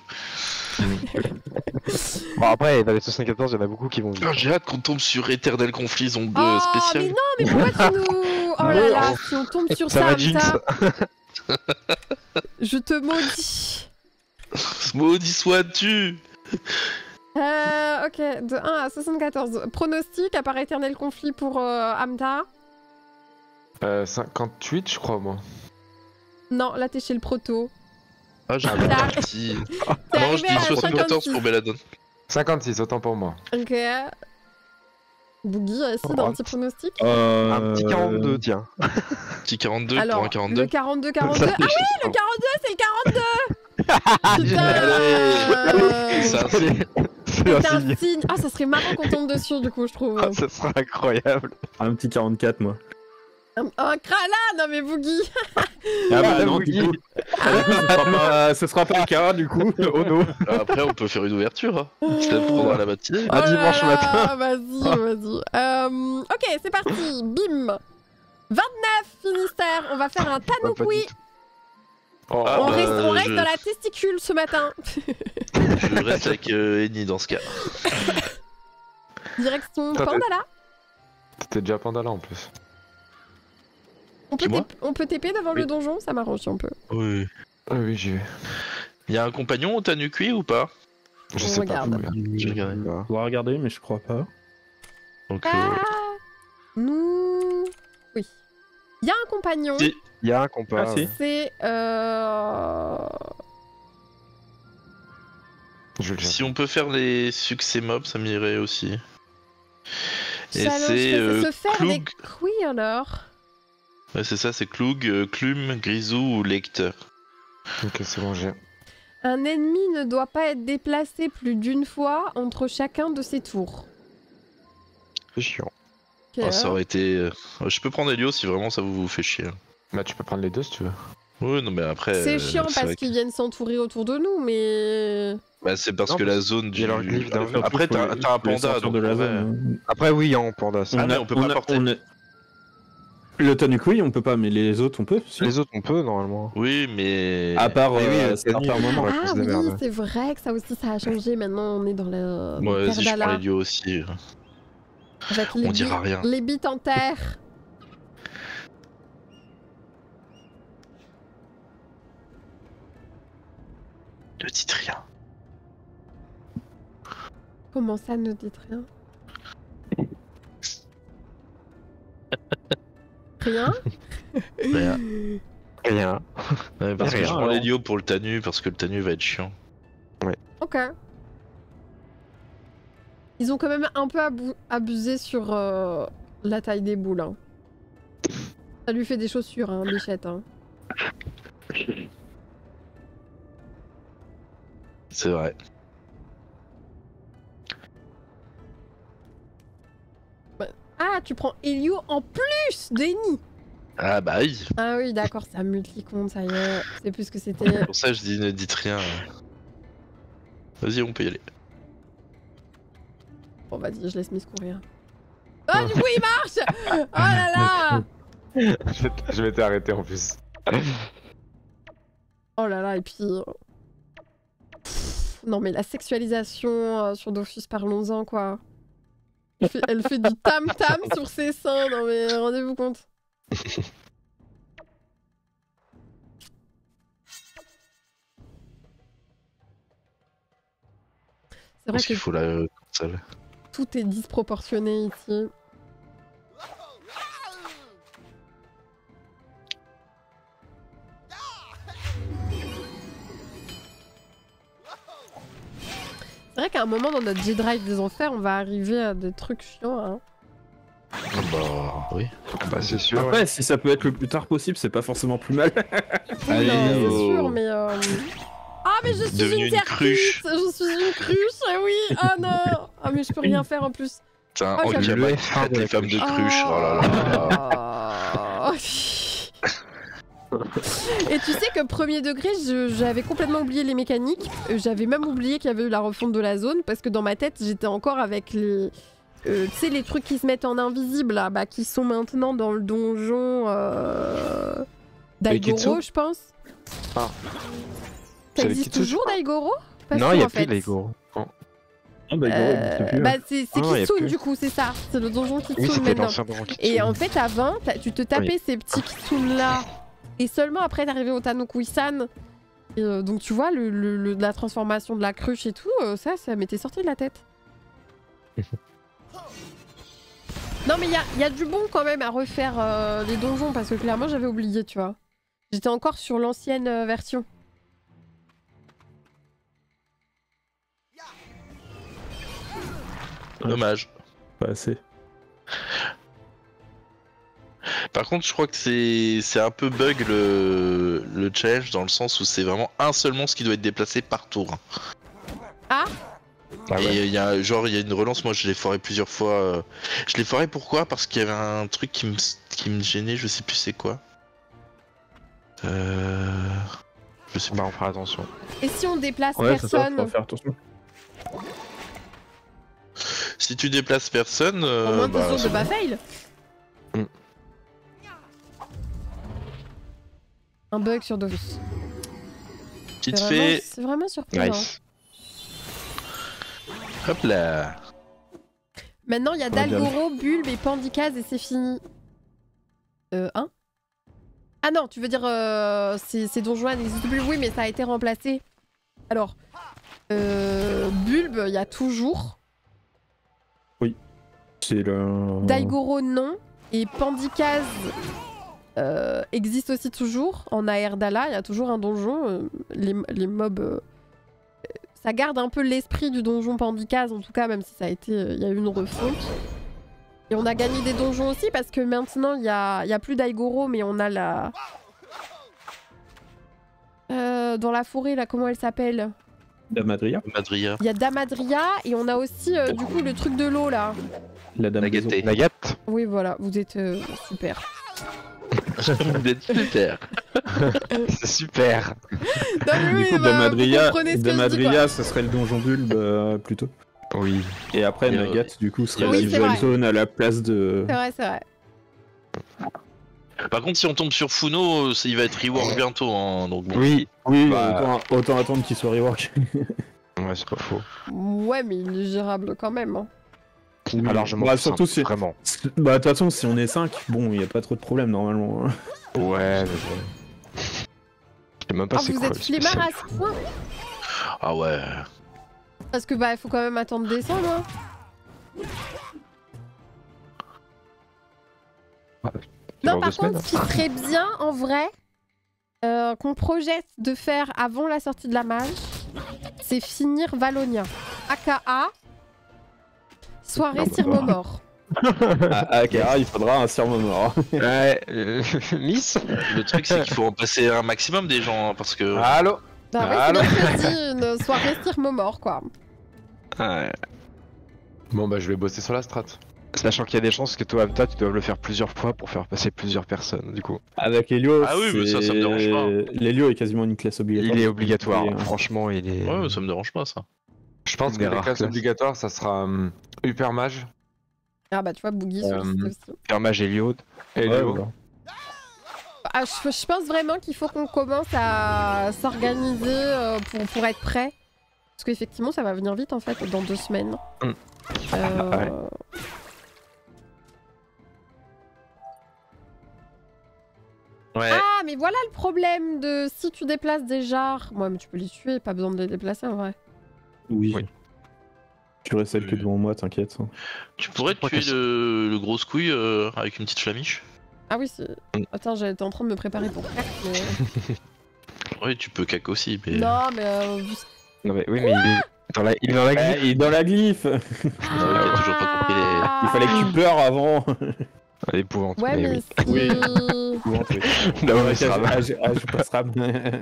Speaker 6: Bon, après, dans les soixante-quatorze, il y en a beaucoup qui vont
Speaker 2: Ah,
Speaker 6: vite.
Speaker 2: J'ai hâte qu'on tombe sur Eternal Conflit Zombie
Speaker 1: Oh,
Speaker 2: euh,
Speaker 1: mais
Speaker 2: spécial.
Speaker 1: non, mais pourquoi tu nous... Oh là là, si on tombe sur
Speaker 6: Ça
Speaker 1: ça,
Speaker 6: va, Jinx.
Speaker 1: Amta, je te maudis.
Speaker 2: Maudit sois-tu.
Speaker 1: Euh, ok, de un à soixante-quatorze. Pronostic, à part éternel conflit pour euh, Amta.
Speaker 5: Euh, cinquante-huit, je crois, moi.
Speaker 1: Non, là t'es chez le proto.
Speaker 2: Ah, j'ai
Speaker 1: T'es
Speaker 2: mal
Speaker 1: arri-
Speaker 2: parti.
Speaker 1: t'es
Speaker 2: Non, je
Speaker 1: arrivé
Speaker 2: dis
Speaker 1: à
Speaker 2: soixante-quatorze
Speaker 1: cinquante-six.
Speaker 2: pour Belladone.
Speaker 5: cinquante-six, autant pour moi.
Speaker 1: Ok. Boogie, Acide, un petit pronostic.
Speaker 3: Euh...
Speaker 6: Un petit quarante-deux, tiens.
Speaker 2: Petit quarante-deux
Speaker 1: Alors,
Speaker 2: pour un quarante-deux.
Speaker 1: le quarante-deux quarante-deux. Ah oui, le quarante-deux, c'est le quarante-deux. Putain.
Speaker 2: Allez. Ça, c'est-
Speaker 6: C'est
Speaker 1: C'est
Speaker 6: un
Speaker 1: un
Speaker 6: signe.
Speaker 1: signe. Ah, ça serait marrant qu'on tombe dessus, du coup, je trouve.
Speaker 6: Ah, ça sera incroyable.
Speaker 3: Un petit quarante-quatre, moi.
Speaker 1: Un, un Krala, non mais Boogie.
Speaker 3: Ah
Speaker 6: Ah,
Speaker 3: bah non,
Speaker 6: Boogie.
Speaker 3: du coup. ce, sera pas, ce sera pas le cas, du coup. Oh non.
Speaker 2: Après, on peut faire une ouverture. Hein. Je te prendrai la matinée.
Speaker 6: Un
Speaker 1: Oh là
Speaker 6: dimanche
Speaker 1: là,
Speaker 6: matin.
Speaker 1: Vas-y, vas-y. Euh, ok, c'est parti. Bim. vingt-neuf, Finistère. On va faire un Tanukui.
Speaker 5: Oh,
Speaker 2: Ah,
Speaker 1: on
Speaker 2: bah,
Speaker 1: reste, on reste
Speaker 2: je-
Speaker 1: dans la testicule ce matin.
Speaker 2: Je reste avec euh, Eni dans ce cas.
Speaker 1: Direction
Speaker 5: Toi, t'es-
Speaker 1: Pandala.
Speaker 5: T'étais déjà Pandala en plus.
Speaker 1: On peut,
Speaker 2: Dis-moi.
Speaker 1: TP on peut T P devant
Speaker 2: Oui.
Speaker 1: le donjon, ça m'arrange si on peut.
Speaker 2: Oui.
Speaker 5: Ah oui, j'y vais.
Speaker 2: Il y a un compagnon au Tanukui ou pas?
Speaker 5: Je
Speaker 1: On
Speaker 5: sais
Speaker 1: regarde.
Speaker 5: pas. faut regarder.
Speaker 2: Je regarde.
Speaker 3: On va regarder, mais je crois pas.
Speaker 2: Donc, euh,
Speaker 1: Ah, nous... Oui. Il y a un compagnon.
Speaker 2: Si.
Speaker 6: Il y a un compas.
Speaker 3: Ah, si.
Speaker 1: C'est... Euh...
Speaker 5: Je vais le
Speaker 2: si
Speaker 5: chercher.
Speaker 2: on peut faire les succès mobs, ça m'irait aussi. Et
Speaker 1: Challenge,
Speaker 2: c'est
Speaker 1: c'est
Speaker 2: euh,
Speaker 1: se faire
Speaker 2: Klug.
Speaker 1: des... Oui alors.
Speaker 2: Ouais, c'est ça, c'est Klug, euh, Klum, Grisou ou Lecter.
Speaker 5: Ok, c'est bon, j'ai.
Speaker 1: Un ennemi ne doit pas être déplacé plus d'une fois entre chacun de ses tours.
Speaker 6: C'est chiant.
Speaker 1: Ok.
Speaker 2: Ah, ça aurait été. euh, Je peux prendre Helio si vraiment ça vous, vous fait chier.
Speaker 5: Bah, tu peux prendre les deux si tu veux.
Speaker 2: Oui, non, mais après.
Speaker 1: C'est
Speaker 2: euh,
Speaker 1: chiant
Speaker 2: c'est
Speaker 1: parce
Speaker 2: vrai que-
Speaker 1: qu'ils viennent s'entourer autour de nous, mais...
Speaker 2: Bah, c'est parce
Speaker 6: Non,
Speaker 2: que
Speaker 6: parce
Speaker 2: la zone
Speaker 6: qu'il y
Speaker 2: du.
Speaker 6: a leur glyphe d'un jeu.
Speaker 2: Après,
Speaker 3: Surtout,
Speaker 2: t'as
Speaker 3: faut-
Speaker 2: t'as un
Speaker 3: faut les
Speaker 2: panda,
Speaker 3: sortir
Speaker 2: donc
Speaker 3: de la
Speaker 2: en vrai,
Speaker 3: zone.
Speaker 6: Après, oui, il y a un panda. ça.
Speaker 2: Ah, mais on peut pas porter.
Speaker 3: on a- Le Tanukui, on peut pas, mais les autres, on peut. si.
Speaker 6: Les autres, on peut, normalement.
Speaker 2: Oui, mais.
Speaker 3: À part
Speaker 6: Mais oui,
Speaker 3: euh,
Speaker 6: le
Speaker 3: certains
Speaker 6: Tanukui,
Speaker 3: moments.
Speaker 6: ouais,
Speaker 1: Ah
Speaker 6: qu'on se
Speaker 1: oui,
Speaker 6: démerde.
Speaker 1: c'est vrai que ça aussi, ça a changé. Maintenant, on est dans le...
Speaker 2: Moi,
Speaker 1: le
Speaker 2: vas-y, je prends
Speaker 1: Perdala.
Speaker 2: Helio aussi.
Speaker 1: Avec les
Speaker 2: On dira
Speaker 1: bi-
Speaker 2: rien.
Speaker 1: Les bites en terre.
Speaker 2: Ne dites rien.
Speaker 1: Comment ça, ne dites rien? Rien?
Speaker 2: Rien.
Speaker 6: Rien.
Speaker 2: Ouais, parce que
Speaker 6: Rien,
Speaker 2: je prends
Speaker 3: alors.
Speaker 2: l'Helio pour le Tanu, parce que le Tanu va être chiant.
Speaker 1: Ok. Ils ont quand même un peu abou- abusé sur euh, la taille des boules. hein. Ça lui fait des chaussures, hein, Bichette. Hein.
Speaker 2: C'est vrai.
Speaker 1: Ah, tu prends Elio en plus d'Eni.
Speaker 2: Ah bah oui.
Speaker 1: Ah oui, d'accord, c'est un multi-compte, ça y est. C'est plus ce que c'était.
Speaker 2: Pour ça, je dis ne dites rien. Vas-y, on peut y aller.
Speaker 1: Bon, vas-y, je laisse Miss courir. Ah, du coup, il marche. Oh là là.
Speaker 5: Je m'étais arrêté en plus.
Speaker 1: Oh là là, et puis... euh, pff, non mais la sexualisation euh, sur Dofus, parlons-en quoi. Elle fait, elle fait du tam-tam sur ses seins, non mais rendez-vous compte. C'est vrai
Speaker 2: Parce
Speaker 1: que
Speaker 2: qu'il faut la console.
Speaker 1: tout est disproportionné ici. C'est vrai qu'à un moment dans notre J-Drive des enfers, on va arriver à des trucs chiants. Hein.
Speaker 2: Bah oui.
Speaker 5: Bah c'est sûr.
Speaker 3: Après,
Speaker 5: ouais.
Speaker 3: si ça peut être le plus tard possible, c'est pas forcément plus mal.
Speaker 1: Oui,
Speaker 3: Allez,
Speaker 1: non, c'est
Speaker 2: oh.
Speaker 1: sûr, mais... euh, Ah, mais je suis
Speaker 2: Devenue
Speaker 1: une
Speaker 2: une
Speaker 1: terpite.
Speaker 2: cruche.
Speaker 1: Je suis une cruche, eh oui. Oh non. Ah, mais je peux rien faire en plus.
Speaker 2: Putain,
Speaker 1: Ah,
Speaker 2: en
Speaker 1: j'aime
Speaker 2: gamin
Speaker 6: le
Speaker 2: qui
Speaker 6: F un
Speaker 2: traite
Speaker 6: de
Speaker 2: les
Speaker 6: la
Speaker 2: femmes de
Speaker 6: cruche.
Speaker 2: cruche. Oh là là.
Speaker 1: Oh. Et tu sais que premier degré, je- j'avais complètement oublié les mécaniques. Euh, J'avais même oublié qu'il y avait eu la refonte de la zone parce que dans ma tête, j'étais encore avec les... euh, tu sais, les trucs qui se mettent en invisible, là, bah, qui sont maintenant dans le donjon euh... d'Aigoro,
Speaker 5: Kitsu
Speaker 1: je pense.
Speaker 5: Ah.
Speaker 1: Ça
Speaker 5: C'est
Speaker 1: existe
Speaker 5: Kitsu, je
Speaker 1: toujours
Speaker 5: crois.
Speaker 1: d'Aigoro? Pas
Speaker 6: Non,
Speaker 1: sûr,
Speaker 6: il y a
Speaker 1: en
Speaker 6: plus
Speaker 1: fait.
Speaker 6: Lego.
Speaker 3: Ah bah,
Speaker 1: Euh,
Speaker 3: il existe plus,
Speaker 1: bah,
Speaker 3: hein.
Speaker 1: c'est c'est
Speaker 6: Ah non, y a
Speaker 1: Kitsune
Speaker 6: plus.
Speaker 1: du coup, c'est ça. C'est le donjon
Speaker 6: Oui,
Speaker 1: Kitsune
Speaker 6: c'était
Speaker 1: maintenant.
Speaker 6: l'ancien donjon qui
Speaker 1: Et en fait, avant, t'as- tu te tapais
Speaker 6: Oui.
Speaker 1: ces petits Kitsune là, et seulement après t'arrivais au Tanoku-Isan. Et, euh, donc tu vois, le, le- le- la transformation de la cruche et tout, euh, ça, ça m'était sorti de la tête. Non mais il y a, y a du bon quand même à refaire euh, les donjons, parce que clairement j'avais oublié, tu vois. J'étais encore sur l'ancienne euh, version.
Speaker 2: Dommage.
Speaker 3: Pas assez.
Speaker 2: Par contre, je crois que c'est c'est un peu bug le... le challenge dans le sens où c'est vraiment un seul monstre qui doit être déplacé par tour.
Speaker 1: Ah
Speaker 5: Ah ouais.
Speaker 2: Et il y a genre il y a une relance, moi je l'ai foiré plusieurs fois. euh, Je l'ai foiré pourquoi? Parce qu'il y avait un truc qui me qui me gênait, je sais plus c'est quoi. Euh... Je sais
Speaker 5: Bah
Speaker 2: pas.
Speaker 5: on fera attention.
Speaker 1: Et si on déplace
Speaker 3: Ouais, c'est ça,
Speaker 1: personne
Speaker 3: faut faire attention.
Speaker 2: Si tu déplaces personne,
Speaker 1: Au
Speaker 2: euh,
Speaker 1: moins
Speaker 2: bah,
Speaker 1: t'es sûr
Speaker 2: c'est
Speaker 1: de pas
Speaker 2: bon.
Speaker 1: fail.
Speaker 5: Mm.
Speaker 1: Un bug sur Dofus.
Speaker 2: Petite
Speaker 1: C'est vraiment,
Speaker 2: fée.
Speaker 1: c'est vraiment surprenant.
Speaker 5: Nice.
Speaker 2: Hop là.
Speaker 1: Maintenant, il y a
Speaker 3: Ouais, bien.
Speaker 1: Dalgoro, Bulbe et Pandikaz et c'est fini. Euh, hein Ah non, tu veux dire euh, ces, ces donjons-là n'existent plus? Oui, mais ça a été remplacé. Alors, euh, Bulbe, il y a toujours.
Speaker 3: C'est le.
Speaker 1: Daigoro, non. Et Pandikaz euh, existe aussi toujours. En Aerdala, il y a toujours un donjon. euh, les, les mobs... euh, ça garde un peu l'esprit du donjon Pandikaz, en tout cas, même si ça a été... Il y a eu une refonte. Et on a gagné des donjons aussi, parce que maintenant, il n'y a, il y a plus Daigoro, mais on a la... Euh, dans la forêt, là, comment elle s'appelle?
Speaker 3: Damadria.
Speaker 2: Madria.
Speaker 1: Il y a Damadria, et on a aussi, euh, du coup, le truc de l'eau, là.
Speaker 3: La dame des eaux.
Speaker 2: Nagaté.
Speaker 6: Nagat.
Speaker 1: Oui, voilà, vous êtes euh, super.
Speaker 2: Vous êtes super.
Speaker 6: C'est super.
Speaker 1: Non, mais
Speaker 3: Du
Speaker 1: oui,
Speaker 3: coup,
Speaker 1: bah,
Speaker 3: Damadria,
Speaker 1: vous comprenez ce que je dis, quoi.
Speaker 3: Damadria, ça serait le donjon Bulbe euh, plutôt.
Speaker 6: Oui.
Speaker 3: Et après,
Speaker 2: Et, euh,
Speaker 3: Nagat, du coup, serait
Speaker 1: Oui,
Speaker 3: la
Speaker 1: c'est
Speaker 3: nouvelle
Speaker 1: vrai.
Speaker 3: zone à la place de.
Speaker 1: C'est vrai, c'est vrai.
Speaker 2: Par contre, si on tombe sur Funo, euh, il va être rework bientôt. Hein, donc bon.
Speaker 6: Oui.
Speaker 3: Oui,
Speaker 6: Bah-
Speaker 3: autant, autant attendre qu'il soit rework.
Speaker 6: Ouais, c'est pas faux.
Speaker 1: Ouais, mais il est gérable quand même. Hein.
Speaker 6: Alors je m'en
Speaker 3: Bah,
Speaker 6: fous,
Speaker 3: surtout si.
Speaker 6: vraiment.
Speaker 3: Bah, de toute façon, si on est cinq, bon, il n'y a pas trop de problème normalement.
Speaker 6: Ouais, mais bon. Je sais même pas
Speaker 1: Ah,
Speaker 6: c'est
Speaker 1: vous
Speaker 6: quoi
Speaker 1: êtes
Speaker 6: le
Speaker 1: flemmard
Speaker 6: spécial.
Speaker 1: à ce point?
Speaker 2: Ah ouais.
Speaker 1: Parce que bah, il faut quand même attendre décembre. Hein.
Speaker 6: Dans
Speaker 1: Non,
Speaker 6: deux
Speaker 1: par
Speaker 6: semaines.
Speaker 1: contre, ce qui serait bien en vrai, euh, qu'on projette de faire avant la sortie de la mage, c'est finir Valonia. A K A soirée
Speaker 3: Non, bah,
Speaker 1: Sirmomor.
Speaker 3: À Akara, il faudra un serment mort.
Speaker 6: Ouais, euh, Miss.
Speaker 2: Le truc, c'est qu'il faut en passer un maximum des gens, hein, parce que.
Speaker 6: Allô.
Speaker 1: Bah ouais,
Speaker 6: Alors
Speaker 1: c'est bien choisi, une soirée Sirmomor quoi.
Speaker 6: Ouais.
Speaker 5: Bon bah je vais bosser sur la strat.
Speaker 6: Sachant qu'il y a des chances que toi, Hamta, tu dois le faire plusieurs fois pour faire passer plusieurs personnes, du coup.
Speaker 3: Avec Helio,
Speaker 2: Ah oui, mais ça, ça me dérange pas.
Speaker 3: L'Helio est quasiment une classe obligatoire.
Speaker 6: Il est obligatoire,
Speaker 3: Et, euh,
Speaker 6: franchement, il est...
Speaker 2: Ouais, mais ça me dérange pas ça.
Speaker 5: Je pense
Speaker 6: Une
Speaker 5: que
Speaker 6: des
Speaker 5: les
Speaker 6: rares
Speaker 5: classes
Speaker 6: classes.
Speaker 5: obligatoires, ça sera hum, Hyper Mage,
Speaker 1: Ah bah tu vois, Boogie
Speaker 5: Euh,
Speaker 1: sollicité aussi.
Speaker 6: Fermage Heliod.
Speaker 5: Helio.
Speaker 3: ouais, voilà.
Speaker 1: Ah, je, je pense vraiment qu'il faut qu'on commence à s'organiser euh, pour, pour être prêt. Parce qu'effectivement, ça va venir vite en fait, dans deux semaines.
Speaker 6: Mm.
Speaker 1: Euh,
Speaker 6: Ouais.
Speaker 2: Ouais.
Speaker 1: Ah, mais voilà le problème de si tu déplaces des jarres. Ouais, mais tu peux les tuer, pas besoin de les déplacer en vrai.
Speaker 3: Oui.
Speaker 6: Oui.
Speaker 3: Tu restes celle que
Speaker 2: Oui.
Speaker 3: devant moi, t'inquiète.
Speaker 2: Tu pourrais
Speaker 6: crois
Speaker 2: tuer
Speaker 6: que
Speaker 2: le, le gros couille euh, avec une petite flamiche.
Speaker 1: Ah oui, c'est. Attends, j'étais en train de me préparer pour faire, mais.
Speaker 2: Oui, tu peux cac aussi, mais.
Speaker 1: Non, mais. Euh, juste-
Speaker 6: Non mais oui, mais il est dans la, il est dans la
Speaker 3: Ouais,
Speaker 6: grille.
Speaker 3: il est dans la glyphe.
Speaker 2: Ah, j'ai toujours pas compris les-
Speaker 3: Il fallait que tu pleures avant.
Speaker 6: L'épouvante,
Speaker 1: Ouais,
Speaker 6: mais
Speaker 1: mais.
Speaker 6: oui.
Speaker 1: si-
Speaker 6: La mauvaise
Speaker 3: Ah,
Speaker 6: rame.
Speaker 3: ah, je- ah, je passe rame.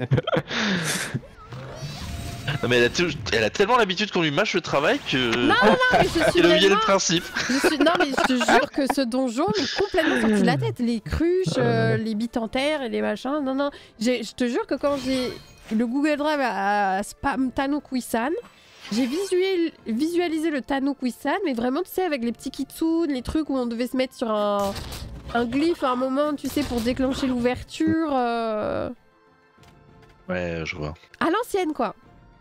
Speaker 2: Non, mais elle a, tou- elle a tellement l'habitude qu'on lui mâche le travail que.
Speaker 1: Non, non, non, mais je suis
Speaker 2: C'est le
Speaker 1: vraiment...
Speaker 2: le principe.
Speaker 1: Je suis... Non, mais je te jure que ce donjon m'est complètement sorti de la tête. Les cruches, euh, les bites en terre et les machins. Non, non. J'ai- Je te jure que quand j'ai le Google Drive à, à spam Tano-Kuisan, j'ai visuel... visualisé le Tano-Kuisan, mais vraiment, tu sais, avec les petits kitsune, les trucs où on devait se mettre sur un, un glyphe à un moment, tu sais, pour déclencher l'ouverture. euh,
Speaker 2: Ouais, je vois.
Speaker 1: À l'ancienne, quoi.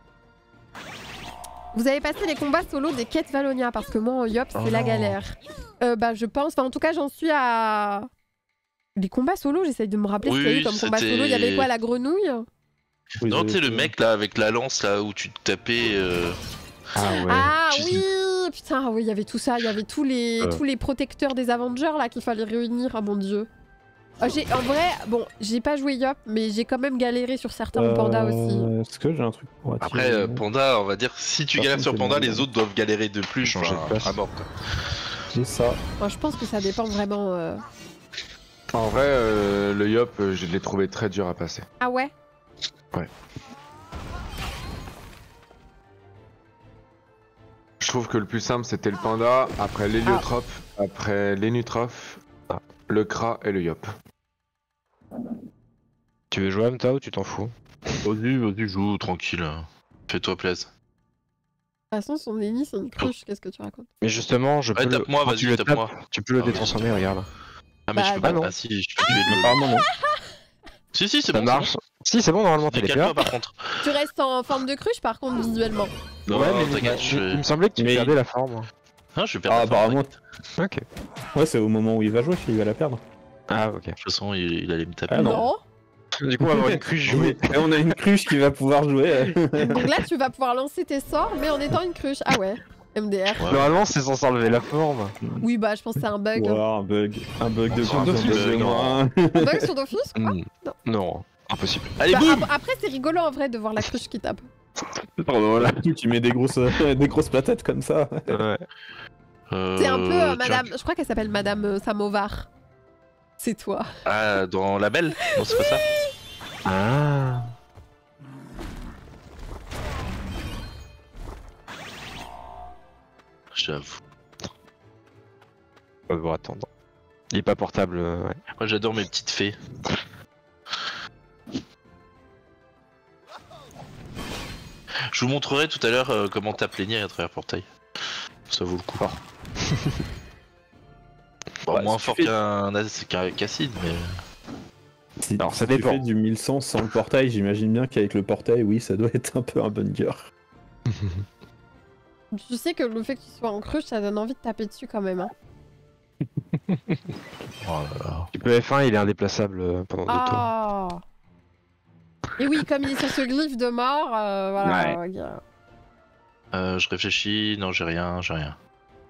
Speaker 1: Vous avez passé les combats solo des quêtes Valonia parce que moi en Yop c'est
Speaker 6: Oh
Speaker 1: la
Speaker 6: non.
Speaker 1: galère. Euh, bah je pense, enfin en tout cas j'en suis à... Les combats solo, j'essaye de me rappeler ce qu'il y a eu
Speaker 2: Oui,
Speaker 1: comme combat
Speaker 2: c'était-
Speaker 1: solo. Il y avait quoi, la grenouille?
Speaker 3: Oui,
Speaker 2: Non,
Speaker 3: j'ai-
Speaker 2: tu sais, le mec là avec la lance là où tu te tapais. euh,
Speaker 6: Ah ouais.
Speaker 1: Ah
Speaker 2: je-
Speaker 1: oui, putain, oui, il y avait tout ça, il y avait tous les,
Speaker 6: Euh.
Speaker 1: tous les protecteurs des Avengers là qu'il fallait réunir, ah mon dieu. Ah, j'ai- en vrai, bon, j'ai pas joué Yop, mais j'ai quand même galéré sur certains
Speaker 3: Euh,
Speaker 1: pandas aussi.
Speaker 3: Est-ce que j'ai un truc pour attirer
Speaker 2: Après, euh, Panda, on va dire, si tu
Speaker 3: Personne
Speaker 2: galères sur
Speaker 3: fait
Speaker 2: Panda,
Speaker 3: mal.
Speaker 2: les autres doivent galérer de plus.
Speaker 6: Changer de
Speaker 2: enfin,
Speaker 6: place.
Speaker 2: à mort, quoi.
Speaker 3: J'ai ça.
Speaker 1: Moi, je pense que ça dépend vraiment. euh.
Speaker 5: En vrai, euh, le Yop, euh, je l'ai trouvé très dur à passer.
Speaker 1: Ah ouais?
Speaker 5: Je trouve que le plus simple c'était le panda, après l'héliotrope, après l'énutrophe, le Kra et le Yop.
Speaker 6: Tu veux jouer Hamta ou tu t'en fous?
Speaker 2: Vas-y, vas-y, joue tranquille. Fais-toi plaisir.
Speaker 1: De toute façon, son ennemi, c'est une cruche, qu'est-ce que tu racontes?
Speaker 6: Mais justement, je
Speaker 2: Ouais,
Speaker 6: peux le...
Speaker 2: tape-moi,
Speaker 6: quand tu
Speaker 2: vas-y,
Speaker 6: le
Speaker 2: tape-moi.
Speaker 6: tapes, tu peux le
Speaker 2: Ah, oui.
Speaker 6: détransformer, regarde.
Speaker 2: Ah, mais
Speaker 1: Bah,
Speaker 2: je peux
Speaker 1: bah
Speaker 2: pas.
Speaker 6: non.
Speaker 2: Ah, si, je peux tuer le.
Speaker 3: Apparemment non.
Speaker 2: Si, si, c'est
Speaker 6: Ça
Speaker 2: bon.
Speaker 6: marche. Si, c'est bon, normalement,
Speaker 2: Mais
Speaker 6: t'es les
Speaker 2: calme-toi par contre.
Speaker 1: Tu restes en forme de cruche, par contre, visuellement.
Speaker 2: Non,
Speaker 6: Ouais, mais
Speaker 2: t'inquiète,
Speaker 6: il,
Speaker 2: je
Speaker 6: il
Speaker 2: vais.
Speaker 6: me semblait que tu
Speaker 3: Mais-
Speaker 6: perdais la forme.
Speaker 2: Ah, je vais perdre.
Speaker 3: Ah,
Speaker 2: la forme,
Speaker 3: apparemment.
Speaker 6: Ok.
Speaker 3: Ouais, c'est au moment où il va jouer qu'il va la perdre.
Speaker 6: Ah, ok.
Speaker 2: De toute façon, il, il allait me taper.
Speaker 3: Ah, non.
Speaker 6: Du coup, on va avoir une cruche jouée.
Speaker 3: Et on a une cruche qui va pouvoir jouer.
Speaker 1: Donc là, tu vas pouvoir lancer tes sorts, mais en étant une cruche. Ah ouais, M D R.
Speaker 2: Ouais.
Speaker 6: Normalement, c'est censé enlever la forme.
Speaker 1: Oui, bah, je pense que c'est un bug.
Speaker 3: Ouah, un bug. Un bug de
Speaker 2: Sur
Speaker 3: plus, un
Speaker 2: Dofus,
Speaker 3: bug de
Speaker 2: non.
Speaker 3: moins.
Speaker 1: Un bug sur Dofus, quoi?
Speaker 6: Hmm. Non, impossible.
Speaker 2: Allez,
Speaker 1: Bah,
Speaker 2: boum
Speaker 1: ap- après, c'est rigolo en vrai de voir la cruche qui tape.
Speaker 6: Pardon, voilà.
Speaker 3: Tu mets des grosses, des grosses patates comme ça.
Speaker 6: Ouais.
Speaker 2: Euh,
Speaker 1: C'est un peu euh,
Speaker 2: tiens.
Speaker 1: Madame. Je crois qu'elle s'appelle Madame euh, Samovar. C'est toi.
Speaker 2: Ah, dans la belle Non, c'est pas ça.
Speaker 6: Ah.
Speaker 2: J'avoue.
Speaker 6: On va devoir attendre. Il est pas portable, euh, ouais.
Speaker 2: Moi, j'adore mes petites fées. Je vous montrerai tout à l'heure euh, comment tape les niais à travers portail. Ça vaut le coup. Bon,
Speaker 3: Ouais,
Speaker 2: moins
Speaker 3: si
Speaker 2: fort
Speaker 3: tu fais-
Speaker 2: qu'un qu'un Cassine, mais.
Speaker 3: Si,
Speaker 6: Alors, ça
Speaker 3: si tu
Speaker 6: dépend.
Speaker 3: fais du mille cent sans le portail, j'imagine bien qu'avec le portail, oui, ça doit être un peu un banger.
Speaker 1: Tu sais que le fait que tu sois en cruche, ça donne envie de taper dessus quand même. Hein.
Speaker 2: Oh là là.
Speaker 6: Tu peux F un, il est indéplaçable euh, pendant deux tours.
Speaker 1: Ah. Et oui, comme il est sur ce glyphe de mort, euh, voilà. ok.
Speaker 2: Euh, je réfléchis, non, j'ai rien, j'ai rien.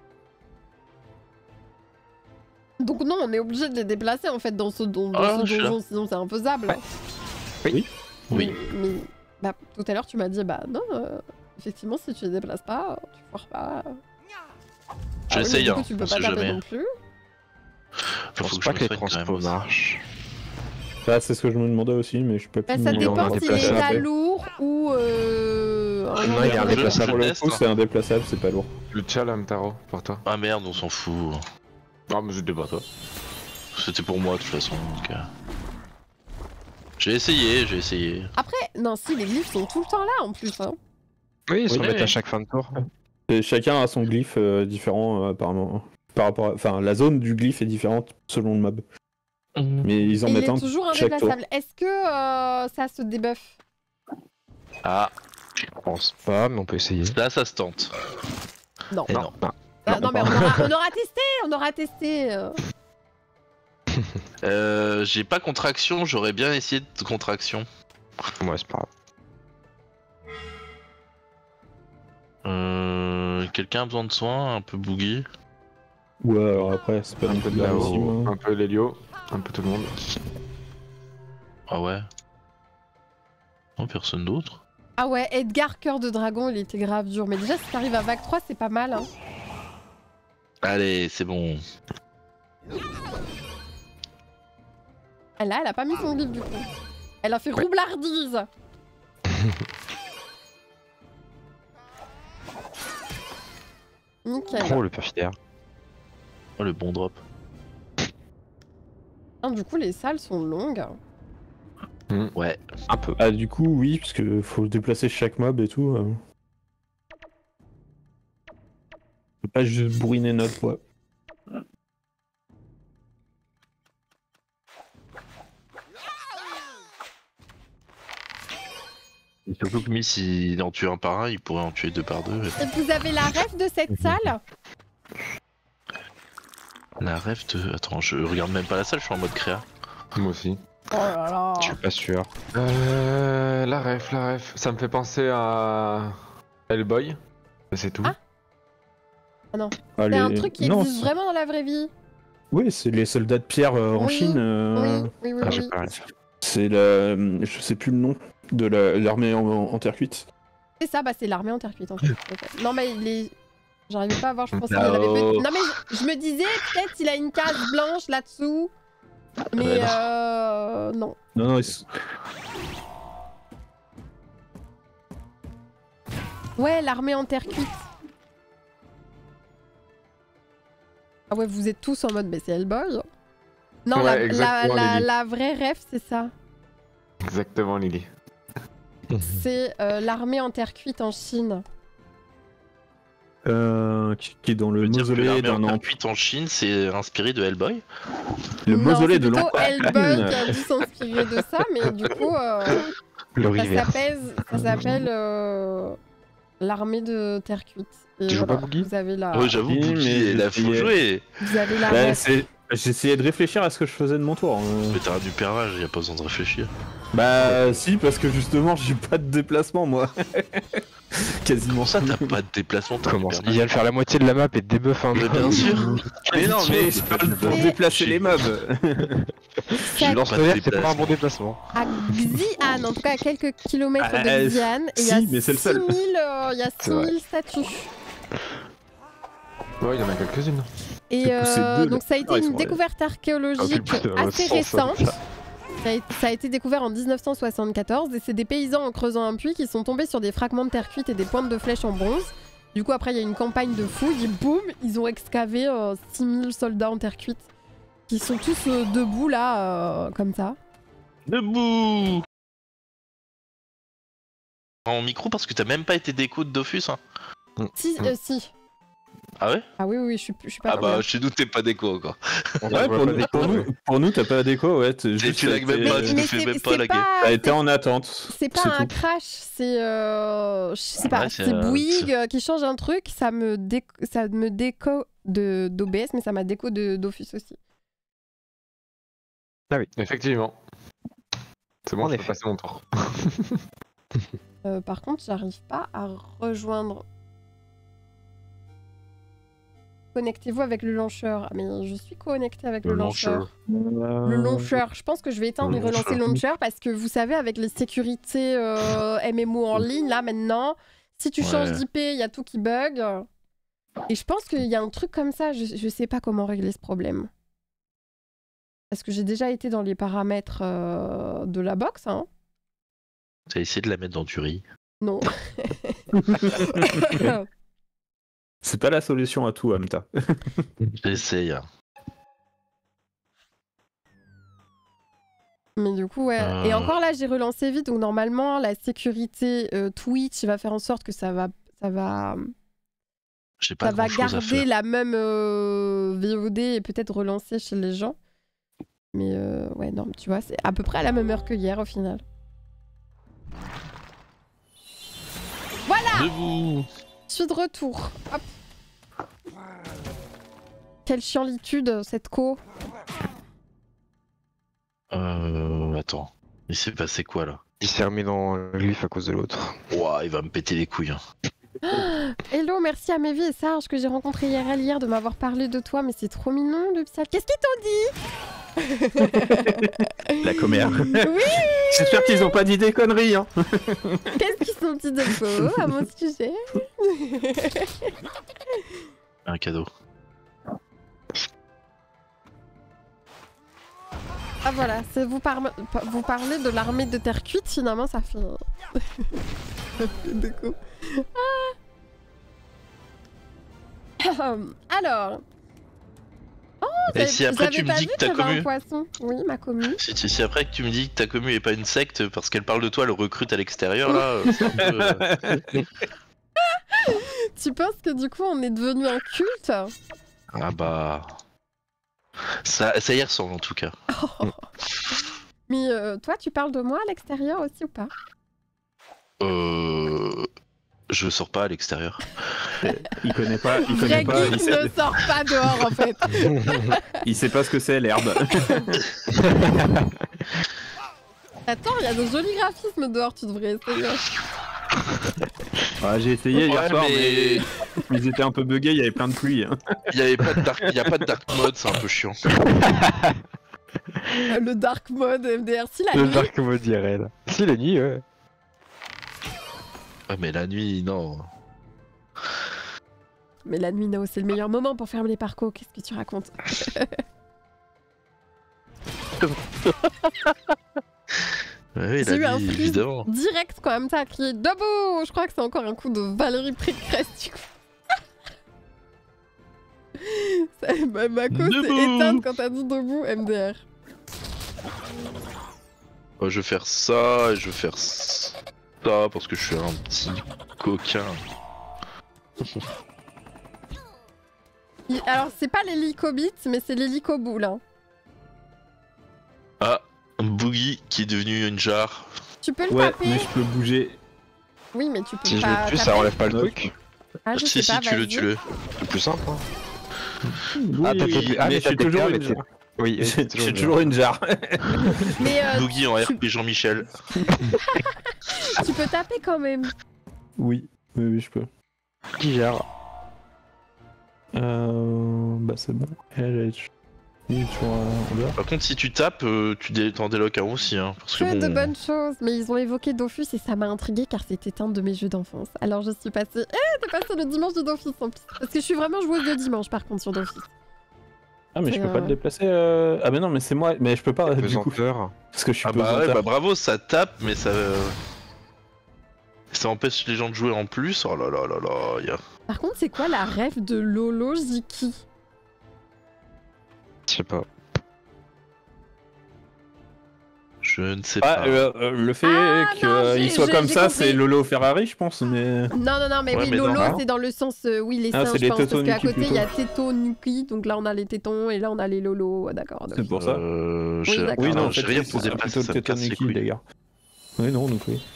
Speaker 1: Donc non, on est obligé de les déplacer en fait dans ce, don- dans
Speaker 2: Ah,
Speaker 1: ce
Speaker 2: je suis
Speaker 1: donjon, sinon c'est imfaisable.
Speaker 6: Ouais. Oui.
Speaker 2: Oui.
Speaker 1: Mais, mais- bah, tout à l'heure tu m'as dit, bah non, euh, effectivement si tu les déplaces pas, tu foires pas. Ah oui,
Speaker 2: J'essaye,
Speaker 1: mais du coup,
Speaker 2: hein,
Speaker 1: tu peux
Speaker 2: on
Speaker 1: pas
Speaker 2: sait
Speaker 1: taper
Speaker 2: jamais.
Speaker 1: non plus.
Speaker 6: Je
Speaker 2: Faut
Speaker 6: pense
Speaker 2: que
Speaker 6: pas
Speaker 2: je
Speaker 6: que les
Speaker 2: me soigne quand même
Speaker 6: transpos
Speaker 2: aussi.
Speaker 6: marchent.
Speaker 3: Ça, c'est ce que je me demandais aussi, mais je peux
Speaker 1: Bah,
Speaker 3: plus
Speaker 1: ça
Speaker 3: me
Speaker 1: dépend
Speaker 3: rendre
Speaker 1: si
Speaker 3: déplacé
Speaker 1: l'état
Speaker 3: après.
Speaker 1: lourd ou euh, un
Speaker 6: Non, il est
Speaker 1: jour.
Speaker 6: indéplaçable.
Speaker 3: Pour le
Speaker 2: teste,
Speaker 3: coup,
Speaker 2: hein.
Speaker 3: c'est indéplaçable, c'est pas lourd.
Speaker 5: Le challenge Taro, pour toi.
Speaker 2: Ah merde, on s'en fout.
Speaker 5: Ah, mais c'était pas toi.
Speaker 2: C'était pour moi de toute façon. Donc, euh... J'ai essayé, j'ai essayé.
Speaker 1: Après, non, si, les glyphes sont tout le temps là en plus. Hein.
Speaker 6: Oui, ils se
Speaker 2: Oui,
Speaker 6: remettent
Speaker 2: oui.
Speaker 6: à chaque fin de tour.
Speaker 3: Et chacun a son glyphe euh, différent, euh, apparemment. Par rapport à... Enfin, la zone du glyphe est différente selon le mob. Mais ils en
Speaker 1: Et il
Speaker 3: mettent un
Speaker 1: est toujours
Speaker 3: chaque tour.
Speaker 1: indéplaçable. Est-ce que euh, ça se débuffe?
Speaker 2: Ah,
Speaker 6: Je pense pas, mais on peut essayer.
Speaker 2: là ça se tente.
Speaker 1: Non.
Speaker 2: Et
Speaker 5: Non.
Speaker 2: non.
Speaker 1: Ah, non, mais on aura, on aura testé, on aura testé. euh.
Speaker 2: Euh, j'ai pas contraction, j'aurais bien essayé de contraction.
Speaker 6: Ouais, c'est pas grave.
Speaker 2: Euh, Quelqu'un a besoin de soins, un peu boogie.
Speaker 3: Ouais, alors après, c'est pas
Speaker 5: Un
Speaker 3: non
Speaker 5: peu
Speaker 3: plus
Speaker 5: de la
Speaker 3: gravissime, hein.
Speaker 5: un peu l'Helio, un peu tout le monde.
Speaker 2: Ah ouais. Non, personne d'autre.
Speaker 1: Ah ouais, Edgar, cœur de dragon, il était grave dur. Mais déjà, si t'arrives à vague trois, c'est pas mal. Hein.
Speaker 2: Allez, c'est bon.
Speaker 1: Elle, là, elle a pas mis son glyphe du coup. Elle a fait roublardise. Nickel.
Speaker 6: Oh, le perfidaire.
Speaker 2: Oh, le bon drop.
Speaker 1: Ah, du coup, les salles sont longues.
Speaker 2: Ouais.
Speaker 6: Un peu.
Speaker 3: Ah, du coup, oui, parce que faut déplacer chaque mob et tout. Euh... Faut pas juste bourriner notre poids.
Speaker 2: Et surtout que Miss, il en tue un par un, il pourrait en tuer deux par deux.
Speaker 1: Et vous avez la ref de cette salle?
Speaker 2: La rêve de... Attends, je regarde même pas la salle, je suis en mode créa.
Speaker 5: Moi aussi.
Speaker 1: Oh là là.
Speaker 6: Je suis pas sûr.
Speaker 5: Euh, la ref, la ref. Ça me fait penser à Hellboy. Mais c'est tout.
Speaker 1: Ah.
Speaker 3: Ah,
Speaker 1: C'est
Speaker 3: les-
Speaker 1: un truc qui
Speaker 3: non,
Speaker 1: existe
Speaker 3: c'est-
Speaker 1: vraiment dans la vraie vie.
Speaker 3: Oui, c'est les soldats de pierre euh, en
Speaker 1: Oui,
Speaker 3: Chine. euh,
Speaker 1: Oui, oui, oui.
Speaker 6: Ah,
Speaker 1: oui.
Speaker 6: j'ai pas rien.
Speaker 3: C'est la. Je sais plus le nom de la- l'armée en, en terre cuite.
Speaker 1: C'est ça, bah c'est l'armée en terre cuite en fait. Ok. Non mais les... J'arrivais pas à voir, je pensais qu'il y en
Speaker 2: Là-haut.
Speaker 1: avait peut- Non mais je, je me disais, peut-être il a une case blanche là-dessous. Mais
Speaker 2: Ouais, non.
Speaker 1: euh... non.
Speaker 3: Non, non, ils sont-
Speaker 1: Ouais, l'armée en terre cuite. Ah ouais, vous êtes tous en mode, mais c'est Hellboy. Non,
Speaker 5: Ouais,
Speaker 1: la, la,
Speaker 5: exactement,
Speaker 1: la,
Speaker 5: Lily.
Speaker 1: la vraie ref, c'est ça.
Speaker 5: Exactement, Lily.
Speaker 1: C'est euh, l'armée en terre cuite en Chine.
Speaker 3: euh, qui, qui est dans
Speaker 2: Je
Speaker 3: le
Speaker 2: veux dire que
Speaker 3: mausolée
Speaker 2: l'armée
Speaker 3: d'un
Speaker 2: en terre
Speaker 3: empire.
Speaker 2: cuite en Chine, c'est inspiré de Hellboy.
Speaker 3: Le
Speaker 1: Non,
Speaker 3: mausolée
Speaker 1: c'est
Speaker 3: de
Speaker 1: plutôt
Speaker 3: l'empire.
Speaker 1: Hellboy qui a dû s'inspirer de ça, mais du coup, euh,
Speaker 6: Le
Speaker 1: ça
Speaker 6: rivière.
Speaker 1: s'appelle, ça s'appelle euh, l'armée de terre cuite. Et
Speaker 6: Tu joues
Speaker 1: voilà,
Speaker 6: pas Boogie
Speaker 1: Vous avez la,
Speaker 2: Ouais, j'avoue,
Speaker 3: oui,
Speaker 2: Boogie,
Speaker 3: mais
Speaker 2: il a faut
Speaker 3: j'essayais.
Speaker 2: jouer.
Speaker 1: vous avez la
Speaker 3: Bah,
Speaker 1: ref.
Speaker 3: c'est- J'essayais de réfléchir à ce que je faisais de mon tour. hein.
Speaker 2: Mais t'as du pervage, y a pas besoin de réfléchir.
Speaker 3: Bah si, parce que justement, j'ai pas de déplacement moi. Quasiment
Speaker 2: Pour ça, t'as pas de déplacement, t'as
Speaker 6: Comment
Speaker 2: du
Speaker 6: ça
Speaker 2: pervage.
Speaker 6: Il vient de faire la moitié de la map et de débuff un
Speaker 2: Mais bien sûr.
Speaker 3: Mais non, mais je parle pour déplacer les mobs.
Speaker 2: J'ai
Speaker 6: Je lance
Speaker 2: pas
Speaker 6: le
Speaker 2: de
Speaker 6: verre, c'est pas un
Speaker 2: déplacement.
Speaker 6: bon déplacement.
Speaker 1: À Xi'an, en tout cas à quelques kilomètres
Speaker 3: Ah,
Speaker 1: de Xi'an, il y a
Speaker 3: si, mais c'est le seul.
Speaker 1: six mille, euh, il y a
Speaker 6: C'est vrai.
Speaker 1: six mille statues.
Speaker 5: Ouais, il y en a quelques-unes.
Speaker 1: Et
Speaker 3: J'ai poussé
Speaker 1: euh,
Speaker 3: deux,
Speaker 1: donc ça a été
Speaker 3: Ah, ils
Speaker 1: une
Speaker 3: sont
Speaker 1: découverte
Speaker 6: Ah,
Speaker 1: archéologique
Speaker 6: putain,
Speaker 1: assez
Speaker 6: cent
Speaker 1: récente.
Speaker 6: cinq.
Speaker 1: Ça a, ça a été découvert en mille neuf cent soixante-quatorze et c'est des paysans en creusant un puits qui sont tombés sur des fragments de terre cuite et des pointes de flèches en bronze. Du coup après il y a une campagne de fouilles et boum, ils ont excavé euh, six mille soldats en terre cuite qui sont tous euh, debout là, euh, comme ça.
Speaker 2: Debout. En micro parce que t'as même pas été déco de Dofus. Hein.
Speaker 1: Si, euh, si.
Speaker 2: Ah ouais?
Speaker 1: Ah oui, oui, oui, je suis, je suis pas
Speaker 2: Ah
Speaker 1: dans
Speaker 2: bah
Speaker 1: le-
Speaker 2: chez nous t'es pas déco encore.
Speaker 6: On
Speaker 3: Ouais,
Speaker 6: voit
Speaker 3: pour,
Speaker 6: pas
Speaker 3: nous,
Speaker 6: des
Speaker 3: pour,
Speaker 6: cons,
Speaker 3: nous,
Speaker 6: ouais.
Speaker 3: pour nous, t'as pas déco, ouais. t'es
Speaker 2: Et
Speaker 3: juste
Speaker 2: tu lagues même
Speaker 3: été-
Speaker 2: pas,
Speaker 1: Mais,
Speaker 2: tu
Speaker 1: mais
Speaker 2: fais
Speaker 1: c'est
Speaker 2: même pas
Speaker 1: c'est
Speaker 2: la
Speaker 1: pas,
Speaker 3: T'as été
Speaker 1: c'est-
Speaker 3: en attente.
Speaker 1: c'est pas un
Speaker 3: tout.
Speaker 1: crash, c'est euh, je sais pas,
Speaker 2: Ouais, c'est,
Speaker 1: c'est
Speaker 2: euh,
Speaker 1: Bouygues euh, qui change un truc, ça me déco, ça me déco de d'O B S, mais ça m'a déco de Dofus aussi.
Speaker 5: Effectivement. C'est bon,
Speaker 6: En
Speaker 5: je peux
Speaker 6: effet.
Speaker 5: passer mon tour.
Speaker 1: Euh, par contre, j'arrive pas à rejoindre. Connectez-vous avec le launcher. Ah, mais je suis connecté avec le,
Speaker 2: Le
Speaker 1: launcher.
Speaker 2: launcher.
Speaker 1: Le launcher. Je pense que je vais éteindre
Speaker 2: Le
Speaker 1: et relancer le
Speaker 2: launcher.
Speaker 1: launcher parce que vous savez, avec les sécurités euh, M M O en ligne, là maintenant, si tu
Speaker 2: Ouais.
Speaker 1: changes d'I P, il y a tout qui bug. Et je pense qu'il y a un truc comme ça. Je, je sais pas comment régler ce problème. Parce que j'ai déjà été dans les paramètres euh, de la box. Hein.
Speaker 2: T'as essayé de la mettre dans du riz.
Speaker 1: Non.
Speaker 3: C'est pas la solution à tout, Amta.
Speaker 2: J'essaye.
Speaker 1: Mais du coup, ouais.
Speaker 2: Euh.
Speaker 1: Et encore là, j'ai relancé vite, donc normalement, la sécurité euh, Twitch va faire en sorte que ça va, ça va,
Speaker 2: J'ai pas
Speaker 1: ça va
Speaker 2: grand chose à
Speaker 1: garder
Speaker 2: faire.
Speaker 1: la même euh, V O D et peut-être relancer chez les gens. Mais euh, ouais, non, tu vois, c'est à peu près à la même heure que hier au final. Voilà,
Speaker 2: Debout.
Speaker 1: je suis de retour. Hop. Quelle chienlitude, cette co.
Speaker 2: Euh... Attends. Il s'est passé quoi là?
Speaker 6: Il s'est remis dans le glyphe à cause de l'autre.
Speaker 2: Ouah, il va me péter les couilles. Hein.
Speaker 1: Hello, merci à Mévi et Sarge que j'ai rencontré I R L hier de m'avoir parlé de toi, mais c'est trop mignon le psy. Qu'est-ce qu'ils t'ont dit?
Speaker 3: La commère.
Speaker 1: Oui.
Speaker 3: J'espère qu'ils ont pas dit des conneries, hein.
Speaker 1: Qu'est-ce qu'ils sont dit de beau à mon sujet?
Speaker 2: Un cadeau.
Speaker 1: Ah voilà, c'est vous, par... vous parlez de l'armée de terre cuite, finalement ça fait... de coup. Ah. Alors... Oh,
Speaker 2: Et si après tu me
Speaker 1: pas
Speaker 2: dis
Speaker 1: vu
Speaker 2: que ta
Speaker 1: qu'il y avait
Speaker 2: commu...
Speaker 1: un poisson. Oui, ma commu.
Speaker 2: Si, si, si après que tu me dis que ta commu est pas une secte parce qu'elle parle de toi, elle recrute à l'extérieur là, euh, c'est un peu... euh,
Speaker 1: Tu penses que du coup on est devenu un culte?
Speaker 2: Ah bah... Ça, ça y ressemble en tout cas.
Speaker 1: Mais euh, toi tu parles de moi à l'extérieur aussi ou pas?
Speaker 2: Euh... Je sors pas à l'extérieur.
Speaker 3: Il connaît pas, il
Speaker 1: Vrai
Speaker 3: connaît pas,
Speaker 1: geek
Speaker 3: il sait,
Speaker 1: ne sort pas dehors en fait.
Speaker 3: il sait pas ce que c'est l'herbe.
Speaker 1: Attends, il y a de jolis graphismes dehors, tu devrais essayer.
Speaker 3: Ah, j'ai essayé hier
Speaker 2: Ouais,
Speaker 3: soir,
Speaker 2: mais-
Speaker 3: mais ils étaient un peu buggés, il y avait plein de pluie. hein.
Speaker 2: Il y avait pas de dark, il y a pas de dark mode, c'est un peu chiant.
Speaker 1: Euh, Le dark mode M D R, si la
Speaker 6: Le
Speaker 1: nuit.
Speaker 6: dark mode I R L. Si, la nuit, ouais.
Speaker 2: Ouais, mais la nuit, non.
Speaker 1: Mais la nuit, no, c'est le meilleur moment pour fermer les parcours. Qu'est-ce que tu racontes?
Speaker 2: Ouais,
Speaker 1: J'ai eu
Speaker 2: la
Speaker 1: un
Speaker 2: nuit,
Speaker 1: flux
Speaker 2: évidemment.
Speaker 1: direct quand même, t'as crié debout. Je crois que c'est encore un coup de Valérie Pécresse du coup. Ça- ma, ma cause s'est
Speaker 2: Debout.
Speaker 1: éteinte quand t'as dit debout, M D R.
Speaker 2: Ouais, je vais faire ça, et je vais faire ça, parce que je suis un petit coquin.
Speaker 1: Il- Alors, c'est pas l'hélicobit, mais c'est l'hélicoboule. Hein.
Speaker 2: Ah, un Boogie qui est devenu une jarre.
Speaker 1: Tu peux le
Speaker 3: Ouais,
Speaker 1: taper?
Speaker 3: mais je peux bouger.
Speaker 1: Oui, mais tu peux
Speaker 6: Si je
Speaker 1: pas
Speaker 6: le tue, ça
Speaker 1: taper.
Speaker 6: enlève pas le
Speaker 3: Ouais.
Speaker 6: truc.
Speaker 1: Ah, je
Speaker 2: si,
Speaker 1: sais pas,
Speaker 2: si, tu le,
Speaker 1: vas-y.
Speaker 2: tu le.
Speaker 6: C'est plus simple, hein.
Speaker 3: Oui,
Speaker 6: Ah, t'as
Speaker 3: oui,
Speaker 6: fait- ah,
Speaker 3: mais
Speaker 6: mais
Speaker 3: je suis
Speaker 6: t'as
Speaker 3: toujours
Speaker 6: fait-
Speaker 3: une
Speaker 6: mais
Speaker 3: jarre.
Speaker 6: Oui,
Speaker 3: Je
Speaker 6: c'est
Speaker 3: je suis toujours une jarre.
Speaker 1: Mais euh,
Speaker 2: Boogie en
Speaker 1: tu-
Speaker 2: R P Jean-Michel.
Speaker 1: tu peux taper quand même.
Speaker 3: Oui, oui, oui, je peux.
Speaker 6: Qui gère?
Speaker 3: Euh... Bah c'est bon. Elle est il est toujours en dehors.
Speaker 2: Par contre, si tu tapes, euh, tu dé- t'en débloques un aussi, hein. Parce que
Speaker 1: Que
Speaker 2: bon.
Speaker 1: de bonnes choses. Mais ils ont évoqué Dofus et ça m'a intrigué car c'était un de mes jeux d'enfance. Alors je suis passée... Eh, t'es passée le dimanche de Dofus en plus. Parce que je suis vraiment joueuse de dimanche par contre sur Dofus.
Speaker 3: Ah mais je
Speaker 1: C'est,
Speaker 3: peux pas
Speaker 1: euh,
Speaker 3: te déplacer. Euh... Ah mais non mais c'est moi. Mais je peux pas du coup.
Speaker 6: Pesanteur.
Speaker 3: Parce que je suis
Speaker 2: Ah bah ouais,
Speaker 3: pesanteur.
Speaker 2: bah bravo, ça tape, mais ça. Ça empêche les gens de jouer en plus. Oh là là là là. y a-
Speaker 1: Par contre, c'est quoi la rêve de Lolo Ziki?
Speaker 6: Je sais pas.
Speaker 2: Je ne sais
Speaker 3: Ah,
Speaker 2: pas.
Speaker 3: euh, euh, le fait
Speaker 1: Ah, non, j'ai-
Speaker 3: qu'il soit
Speaker 1: j'ai-
Speaker 3: comme
Speaker 1: j'ai
Speaker 3: ça,
Speaker 1: compris.
Speaker 3: c'est Lolo Ferrari, je pense, mais.
Speaker 1: Non, non, non, mais
Speaker 2: Ouais,
Speaker 1: oui,
Speaker 2: mais
Speaker 1: Lolo,
Speaker 2: non.
Speaker 1: c'est dans le sens, euh, oui, les
Speaker 3: Ah,
Speaker 1: singes,
Speaker 3: c'est
Speaker 1: je
Speaker 3: les
Speaker 1: pense, parce qu'à
Speaker 3: Totonuki
Speaker 1: côté, il y a
Speaker 3: plutôt.
Speaker 1: Tétonuki, donc là, on a les tétons, et là, on a les Lolo, ah, d'accord. donc-
Speaker 3: C'est pour ça.
Speaker 2: Euh,
Speaker 1: Oui,
Speaker 2: j'ai-
Speaker 1: d'accord.
Speaker 3: Oui, non, en
Speaker 2: j'ai
Speaker 3: fait,
Speaker 2: rien
Speaker 3: oui,
Speaker 2: pour
Speaker 3: c'est
Speaker 2: déplacer,
Speaker 3: plutôt
Speaker 2: ça me casse les
Speaker 3: Tétonuki,
Speaker 2: couilles.
Speaker 3: les gars. Oui, non, donc oui.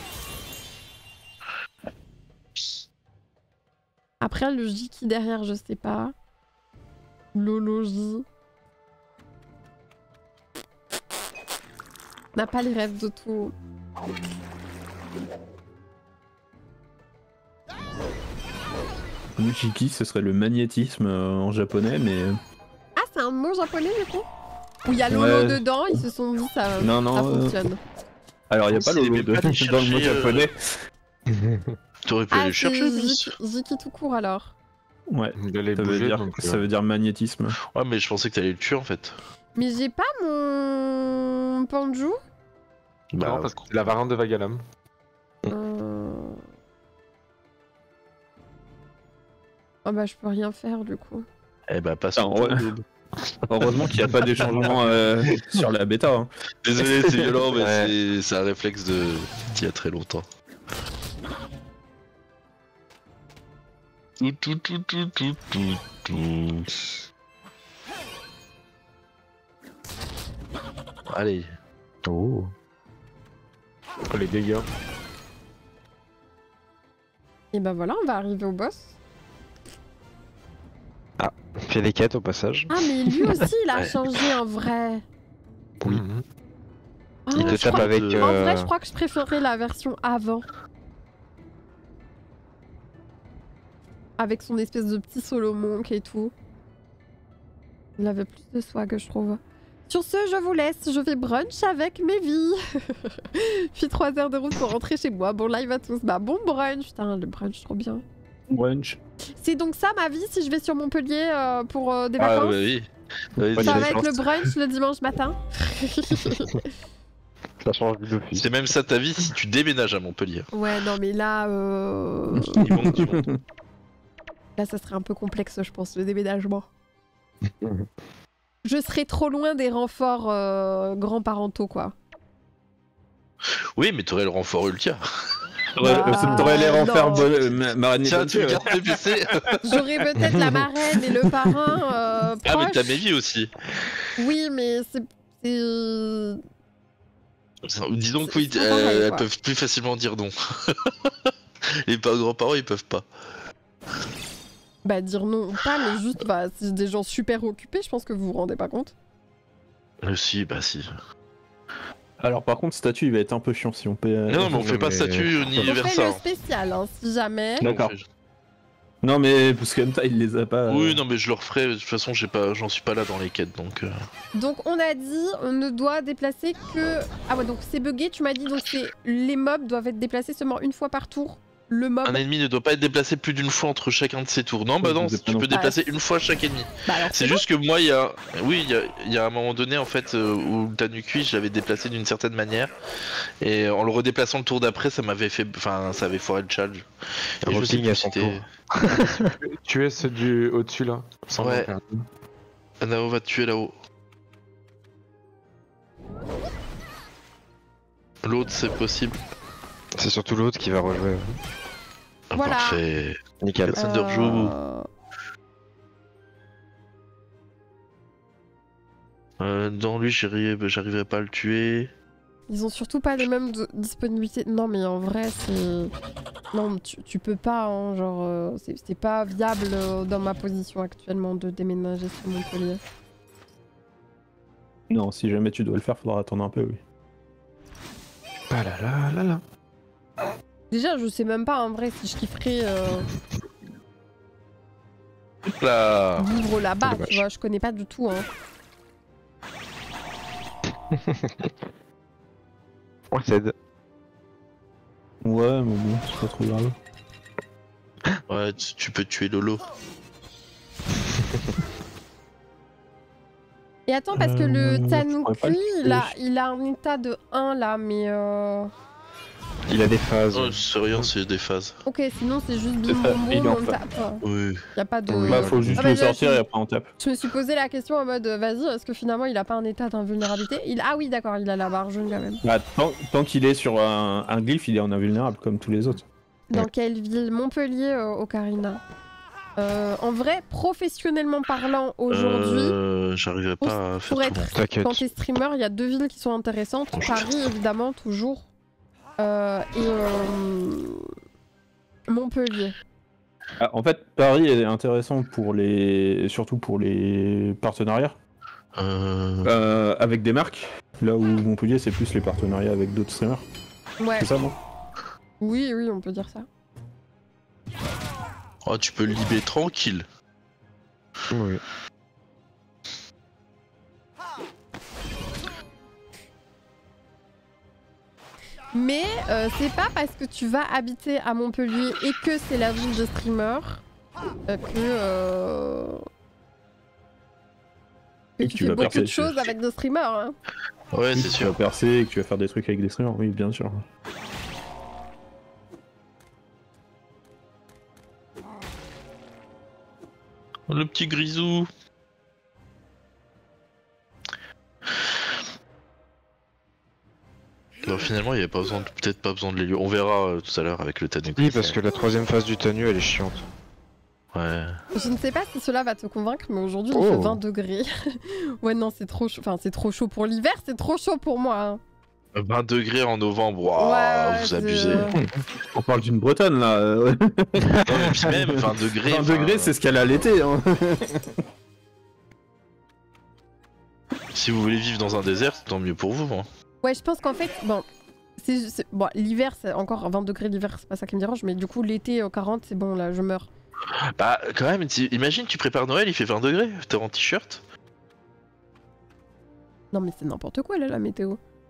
Speaker 1: Après, le J qui derrière, je sais pas. Lolo J. On n'a pas les rêves de tout.
Speaker 3: Mushiki, ce serait le magnétisme euh, en japonais, mais.
Speaker 1: Ah, c'est un mot japonais, du coup? Où il y a Lolo
Speaker 3: Ouais.
Speaker 1: dedans, ils se sont dit, ça,
Speaker 3: Non, non,
Speaker 1: ça
Speaker 3: euh,
Speaker 1: fonctionne.
Speaker 3: Alors, il n'y a pas
Speaker 2: S'il
Speaker 3: Lolo
Speaker 2: aimait
Speaker 3: de...
Speaker 2: pas aller
Speaker 3: dans le mot
Speaker 2: chercher, euh,
Speaker 3: japonais.
Speaker 2: T'aurais pu
Speaker 1: Ah,
Speaker 2: aller
Speaker 1: c'est
Speaker 2: chercher, mais...
Speaker 1: J- Jiki tout court, alors.
Speaker 3: Ouais,
Speaker 5: Il allait
Speaker 3: ça veut,
Speaker 5: bouger,
Speaker 3: dire...
Speaker 5: donc,
Speaker 3: ça
Speaker 5: euh,
Speaker 3: veut dire magnétisme.
Speaker 2: Ouais, mais je pensais que t'allais le tuer en fait.
Speaker 1: Mais j'ai pas mon... Panju
Speaker 2: Bah,
Speaker 5: Non, parce que c'est la variante de Vagalam.
Speaker 1: euh... Oh bah je peux rien faire du coup.
Speaker 2: Eh bah, pas
Speaker 3: Ah,
Speaker 2: sur
Speaker 3: ouais. Heureusement qu'il n'y a pas des changements euh, sur la bêta. Hein.
Speaker 2: Désolé, c'est violent, mais
Speaker 6: Ouais.
Speaker 2: c'est- c'est un réflexe de d'il y a très longtemps. Tout, tout, tout, tout, tout, tout, tout. Allez.
Speaker 6: Oh.
Speaker 5: Oh, les dégâts.
Speaker 1: Et bah voilà, on va arriver au boss.
Speaker 6: Fais les quêtes au passage.
Speaker 1: Ah mais lui aussi il a
Speaker 2: Ouais.
Speaker 1: changé en vrai.
Speaker 6: Oui.
Speaker 5: Mhm.
Speaker 1: Ah,
Speaker 6: Il te
Speaker 1: je
Speaker 6: tape
Speaker 1: crois-
Speaker 6: avec.
Speaker 1: En
Speaker 6: euh,
Speaker 1: vrai je crois que je préférais la version avant. Avec son espèce de petit solo monk et tout. Il avait plus de swag je trouve. Sur ce, je vous laisse, je vais brunch avec mes vies. Puis trois heures de route pour rentrer chez moi. Bon live à tous. Bah bon brunch, putain le brunch trop bien.
Speaker 3: Brunch.
Speaker 1: C'est donc ça ma vie si je vais sur Montpellier euh, pour euh, des
Speaker 2: Ah,
Speaker 1: vacances.
Speaker 2: bah oui. Oui,
Speaker 6: Bonne
Speaker 1: Ça
Speaker 2: c'est-
Speaker 1: va être
Speaker 6: chance.
Speaker 1: le brunch le dimanche matin.
Speaker 6: Ça change d'office.
Speaker 2: c'est même ça ta vie si tu déménages à Montpellier.
Speaker 1: Ouais non mais là, euh...
Speaker 2: Il manque du monde.
Speaker 1: là ça serait un peu complexe je pense le déménagement. Je serais trop loin des renforts euh, grands-parentaux quoi.
Speaker 2: Oui, mais t'aurais le renfort Ultia.
Speaker 3: Ouais,
Speaker 1: Ah,
Speaker 3: t'aurais l'air en
Speaker 1: non.
Speaker 3: faire bonne, ma- marraine
Speaker 2: Tiens,
Speaker 3: bonne
Speaker 2: tu
Speaker 3: fée,
Speaker 2: me gardes tes P C.
Speaker 1: J'aurais peut-être la marraine et le parrain euh,
Speaker 2: Ah, mais
Speaker 1: proches.
Speaker 2: t'as Mévi aussi.
Speaker 1: Oui mais c'est... c'est-
Speaker 2: Dis donc,
Speaker 1: C'est-
Speaker 2: oui,
Speaker 1: c'est pas
Speaker 2: euh,
Speaker 1: pareil,
Speaker 2: elles
Speaker 1: quoi.
Speaker 2: peuvent plus facilement dire non. Les pas grands-parents, ils peuvent pas.
Speaker 1: Bah dire non ou pas mais juste bah c'est des gens super occupés je pense que vous vous rendez pas compte.
Speaker 2: Euh, si, bah si.
Speaker 3: Alors par contre, statut il va être un peu chiant si on paie. euh,
Speaker 2: Non, non, mais on
Speaker 6: non,
Speaker 2: fait pas
Speaker 6: mais-
Speaker 2: statut ni
Speaker 1: On fait
Speaker 2: versa.
Speaker 1: le spécial hein, si jamais.
Speaker 3: D'accord.
Speaker 2: On fait-
Speaker 3: Non mais parce que Mta il les a pas. euh,
Speaker 2: Oui, non, mais je le referai. De toute façon, j'ai pas, j'en suis pas là dans les quêtes, donc. euh,
Speaker 1: Donc on a dit on ne doit déplacer que... Ah ouais donc c'est bugué, tu m'as dit donc c'est les mobs doivent être déplacés seulement une fois par tour. Le mob...
Speaker 2: Un ennemi ne doit pas être déplacé plus d'une fois entre chacun de ses tours. Non, bah
Speaker 3: Oui,
Speaker 2: non,
Speaker 3: vous êtes
Speaker 2: tu
Speaker 3: pas
Speaker 2: peux
Speaker 3: non-
Speaker 2: déplacer
Speaker 1: Ah,
Speaker 2: une fois chaque ennemi.
Speaker 1: Bah alors
Speaker 2: C'est
Speaker 1: bon.
Speaker 2: juste que moi, il y a. Oui, il y a, il y a un moment donné, en fait, euh, où le Tanuki, je l'avais déplacé d'une certaine manière. Et en le redéplaçant le tour d'après, ça m'avait fait. Enfin, ça avait foiré le charge. Et je sais
Speaker 6: Reping
Speaker 2: plus
Speaker 6: à
Speaker 2: si
Speaker 6: son
Speaker 2: c'était.
Speaker 6: tour.
Speaker 5: Tu es ceux du au-dessus là. sans
Speaker 2: Ouais.
Speaker 5: en faire.
Speaker 2: Anao va te tuer là-haut. L'autre, c'est possible.
Speaker 6: C'est surtout l'autre qui va rejouer.
Speaker 2: Ah,
Speaker 1: Voilà.
Speaker 2: Parfait.
Speaker 6: Nickel.
Speaker 2: Personne ne rejoue.
Speaker 1: Euh,
Speaker 2: Euh, dans lui, j'arriverai j'arriverai pas à le tuer.
Speaker 1: Ils ont surtout pas les mêmes de- disponibilités. Non mais en vrai c'est... Non tu, tu peux pas hein, genre euh, c'est c'est pas viable euh, dans ma position actuellement de déménager sur Montpellier.
Speaker 3: Non, si jamais tu dois le faire, faudra attendre un peu, oui.
Speaker 5: Ah là là là là.
Speaker 1: Déjà je sais même pas en vrai si je kifferais euh,
Speaker 2: Là.
Speaker 1: vivre là-bas,
Speaker 6: dommage.
Speaker 1: tu vois, je connais pas du tout hein.
Speaker 6: On s'aide.
Speaker 3: Ouais, mais bon, c'est pas trop grave.
Speaker 2: Ouais, tu, tu peux tuer Lolo.
Speaker 1: Et attends parce que
Speaker 3: Euh,
Speaker 1: le
Speaker 3: je pourrais pas le
Speaker 1: Tanuki il a,
Speaker 3: tuer.
Speaker 1: il a un état de un là mais euh...
Speaker 6: Il a des phases.
Speaker 2: Oh, c'est rien, c'est des phases.
Speaker 1: Ok sinon c'est juste
Speaker 3: C'est
Speaker 1: boum
Speaker 3: ça,
Speaker 1: boum
Speaker 3: il
Speaker 1: boum
Speaker 3: en
Speaker 1: on
Speaker 3: fait.
Speaker 1: tape.
Speaker 2: Oui.
Speaker 1: Y a pas de...
Speaker 6: Oui,
Speaker 3: Bah, faut juste
Speaker 1: Ah bah,
Speaker 3: le
Speaker 1: là,
Speaker 3: sortir
Speaker 1: je-
Speaker 3: et après on tape.
Speaker 1: Je me suis posé la question en mode euh, vas-y, est-ce que finalement il a pas un état d'invulnérabilité il... Ah oui d'accord, il a la barre jaune quand même.
Speaker 3: Bah, tant tant qu'il est sur un, un glyphe, il est en invulnérable comme tous les autres.
Speaker 1: Dans
Speaker 6: Ouais.
Speaker 1: quelle ville? Montpellier, euh, Ocarina. Euh, en vrai, professionnellement parlant, aujourd'hui,
Speaker 2: Euh, J'arriverai pas à faire
Speaker 1: pour
Speaker 2: tout le
Speaker 1: être
Speaker 2: monde.
Speaker 6: T'inquiète.
Speaker 1: quand t'es streamer, il y a deux villes qui sont intéressantes.
Speaker 2: Oh, je vais
Speaker 1: Paris
Speaker 2: faire ça.
Speaker 1: évidemment, toujours. Euh, et euh, Montpellier.
Speaker 3: Ah, en fait, Paris est intéressant pour les, surtout pour les partenariats
Speaker 2: Euh...
Speaker 3: euh, avec des marques. Là où Montpellier, c'est plus les partenariats avec d'autres streamers.
Speaker 1: Ouais.
Speaker 3: C'est ça, non?
Speaker 1: Oui, oui, on peut dire ça.
Speaker 2: Oh, tu peux le libérer tranquille.
Speaker 6: Oui.
Speaker 1: Mais euh, c'est pas parce que tu vas habiter à Montpellier et que c'est la ville de streamer euh, que, euh, que
Speaker 3: Et
Speaker 1: tu,
Speaker 3: que tu
Speaker 1: fais
Speaker 3: vas
Speaker 1: beaucoup
Speaker 3: percer.
Speaker 1: de choses avec des streamers. Hein.
Speaker 2: Ouais,
Speaker 3: Oui,
Speaker 2: c'est
Speaker 3: tu
Speaker 2: sûr.
Speaker 3: vas percer et que tu vas faire des trucs avec des streamers, oui, bien sûr.
Speaker 2: Le petit grisou. Bon, finalement, il n'y avait pas besoin, de... peut-être pas besoin de l'hélio. On verra euh, tout à l'heure avec le Tanuki.
Speaker 6: Oui, parce que la troisième phase du Tanu, elle est chiante.
Speaker 2: Ouais.
Speaker 1: Je ne sais pas si cela va te convaincre, mais aujourd'hui il
Speaker 6: Oh.
Speaker 1: fait vingt degrés. Ouais, non, c'est trop chaud. Enfin, c'est trop chaud pour l'hiver, c'est trop chaud pour moi. Hein.
Speaker 2: vingt degrés en novembre, waouh,
Speaker 1: Ouais,
Speaker 2: vous
Speaker 1: c'est-
Speaker 2: abusez.
Speaker 3: On parle d'une Bretonne là. euh,
Speaker 2: Non, mais puis même vingt degrés.
Speaker 3: vingt
Speaker 2: enfin,
Speaker 3: degrés, c'est ce qu'elle a l'été. Hein.
Speaker 2: Si vous voulez vivre dans un désert, c'est tant mieux pour vous. Hein.
Speaker 1: Ouais, je pense qu'en fait, bon, c'est, c'est- bon l'hiver, c'est encore vingt degrés l'hiver, c'est pas ça qui me dérange, mais du coup, l'été euh, quarante, c'est bon, là, je meurs.
Speaker 2: Bah, quand même, tu- imagine, tu prépares Noël, il fait vingt degrés, t'es en t-shirt.
Speaker 1: Non, mais c'est n'importe quoi, là, la météo.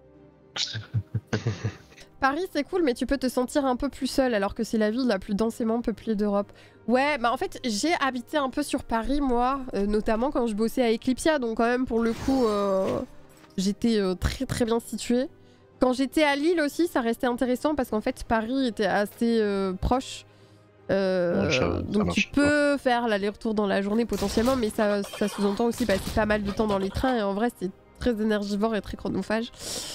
Speaker 1: Paris, c'est cool, mais tu peux te sentir un peu plus seul, alors que c'est la ville la plus densément peuplée d'Europe. Ouais, bah en fait, j'ai habité un peu sur Paris, moi, euh, notamment quand je bossais à Eclipsia, donc quand même, pour le coup, euh, j'étais euh, très très bien située. Quand j'étais à Lille aussi, ça restait intéressant, parce qu'en fait, Paris était assez euh, proche. Euh,
Speaker 2: Ouais, ça- ça
Speaker 1: donc tu
Speaker 2: marche,
Speaker 1: peux faire l'aller-retour dans la journée potentiellement, mais ça, ça sous-entend aussi passer pas mal de temps dans les trains, et en vrai, c'est très énergivore et très chronophage.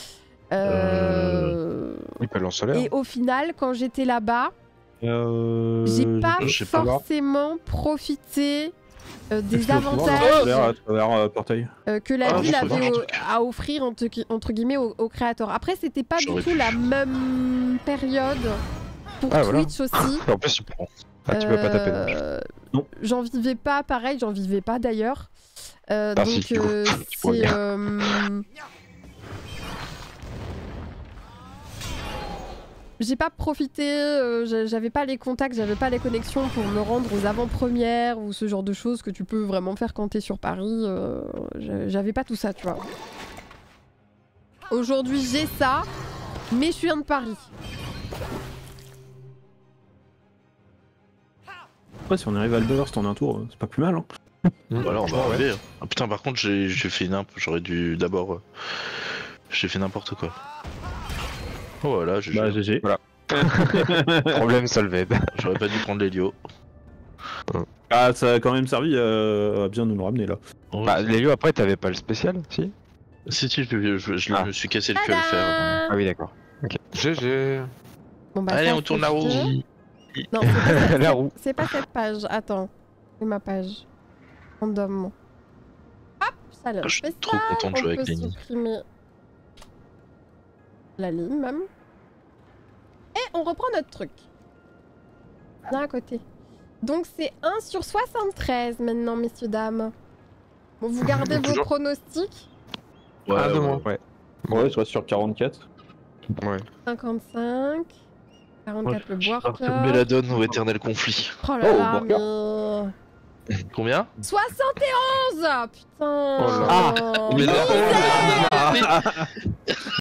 Speaker 1: Euh...
Speaker 6: Il peut en solaire.
Speaker 1: Et au final, quand j'étais là-bas,
Speaker 3: Euh,
Speaker 1: j'ai pas
Speaker 2: je sais pas.
Speaker 1: forcément profité euh, des
Speaker 3: je peux pouvoir
Speaker 1: avantages
Speaker 3: le faire à travers euh, Portail.
Speaker 1: euh, que la
Speaker 2: Ah,
Speaker 1: ville
Speaker 2: je sais pas,
Speaker 1: avait
Speaker 2: un
Speaker 1: au-
Speaker 2: truc.
Speaker 1: à offrir entre, gui- entre guillemets aux, aux créateurs. Après, c'était pas
Speaker 2: J'aurais
Speaker 1: du tout
Speaker 2: pu.
Speaker 1: la même période pour
Speaker 6: Ah, voilà.
Speaker 1: Twitch aussi.
Speaker 6: En plus, tu prends. Ah, tu peux pas taper. non.
Speaker 1: Euh,
Speaker 3: Non.
Speaker 1: J'en vivais pas pareil, j'en vivais pas d'ailleurs. Euh,
Speaker 6: Ah,
Speaker 1: donc
Speaker 6: si, du coup,
Speaker 1: euh,
Speaker 6: tu pourrais
Speaker 1: c'est
Speaker 6: bien.
Speaker 1: euh, j'ai pas profité, euh, j'a- j'avais pas les contacts, j'avais pas les connexions pour me rendre aux avant-premières ou ce genre de choses que tu peux vraiment faire quand t'es sur Paris. euh, j'a- j'avais pas tout ça, tu vois. Aujourd'hui j'ai ça, mais je viens de Paris.
Speaker 3: Après, si on arrive à le burst en un tour, euh, c'est pas plus mal. Hein.
Speaker 2: Voilà, on va arriver. Ah putain, par contre, j'ai j'ai fait une imp, j'aurais dû d'abord. euh, J'ai fait n'importe quoi. Oh voilà, j'ai-
Speaker 3: Bah, G G.
Speaker 6: Problème solved.
Speaker 2: j'aurais pas dû prendre l'hélio.
Speaker 3: Ah, ça a quand même servi euh, à bien nous le ramener là.
Speaker 2: Oh,
Speaker 6: Bah, Lélio, après, t'avais pas le spécial, si?
Speaker 2: Si, si, je, je- je
Speaker 6: Ah.
Speaker 2: me suis cassé le cul à le faire.
Speaker 1: Tadam
Speaker 6: Ah oui, d'accord.
Speaker 5: G G.
Speaker 1: Bon, bah,
Speaker 2: Allez,
Speaker 1: ça,
Speaker 2: on tourne
Speaker 1: c'est
Speaker 2: la roue.
Speaker 1: fait. Non, c'est pas cette-
Speaker 6: La roue.
Speaker 1: c'est pas cette page. Attends, c'est ma page. Random. Hop, ça là,
Speaker 2: Je suis
Speaker 1: fais
Speaker 2: trop
Speaker 1: ça.
Speaker 2: content de jouer
Speaker 1: On
Speaker 2: avec
Speaker 1: peut
Speaker 2: les lignes.
Speaker 1: supprimer la ligne même. Et on reprend notre truc. D'un côté. Donc c'est un sur soixante-treize maintenant, messieurs, dames. Bon, vous gardez vos
Speaker 5: Toujours.
Speaker 1: pronostics.
Speaker 2: Ouais,
Speaker 5: Ah, de
Speaker 2: ouais.
Speaker 5: moi.
Speaker 6: Ouais.
Speaker 3: Ouais, je reste sur quarante-quatre.
Speaker 6: Ouais.
Speaker 1: cinquante-cinq. quarante-quatre le boire.
Speaker 2: Mais la donne au éternel conflit.
Speaker 1: Oh là
Speaker 3: Oh,
Speaker 1: là,
Speaker 3: Walker.
Speaker 1: mais...
Speaker 2: Combien
Speaker 1: soixante et onze. Putain.
Speaker 5: Oh là.
Speaker 3: Ah.
Speaker 2: Mais là-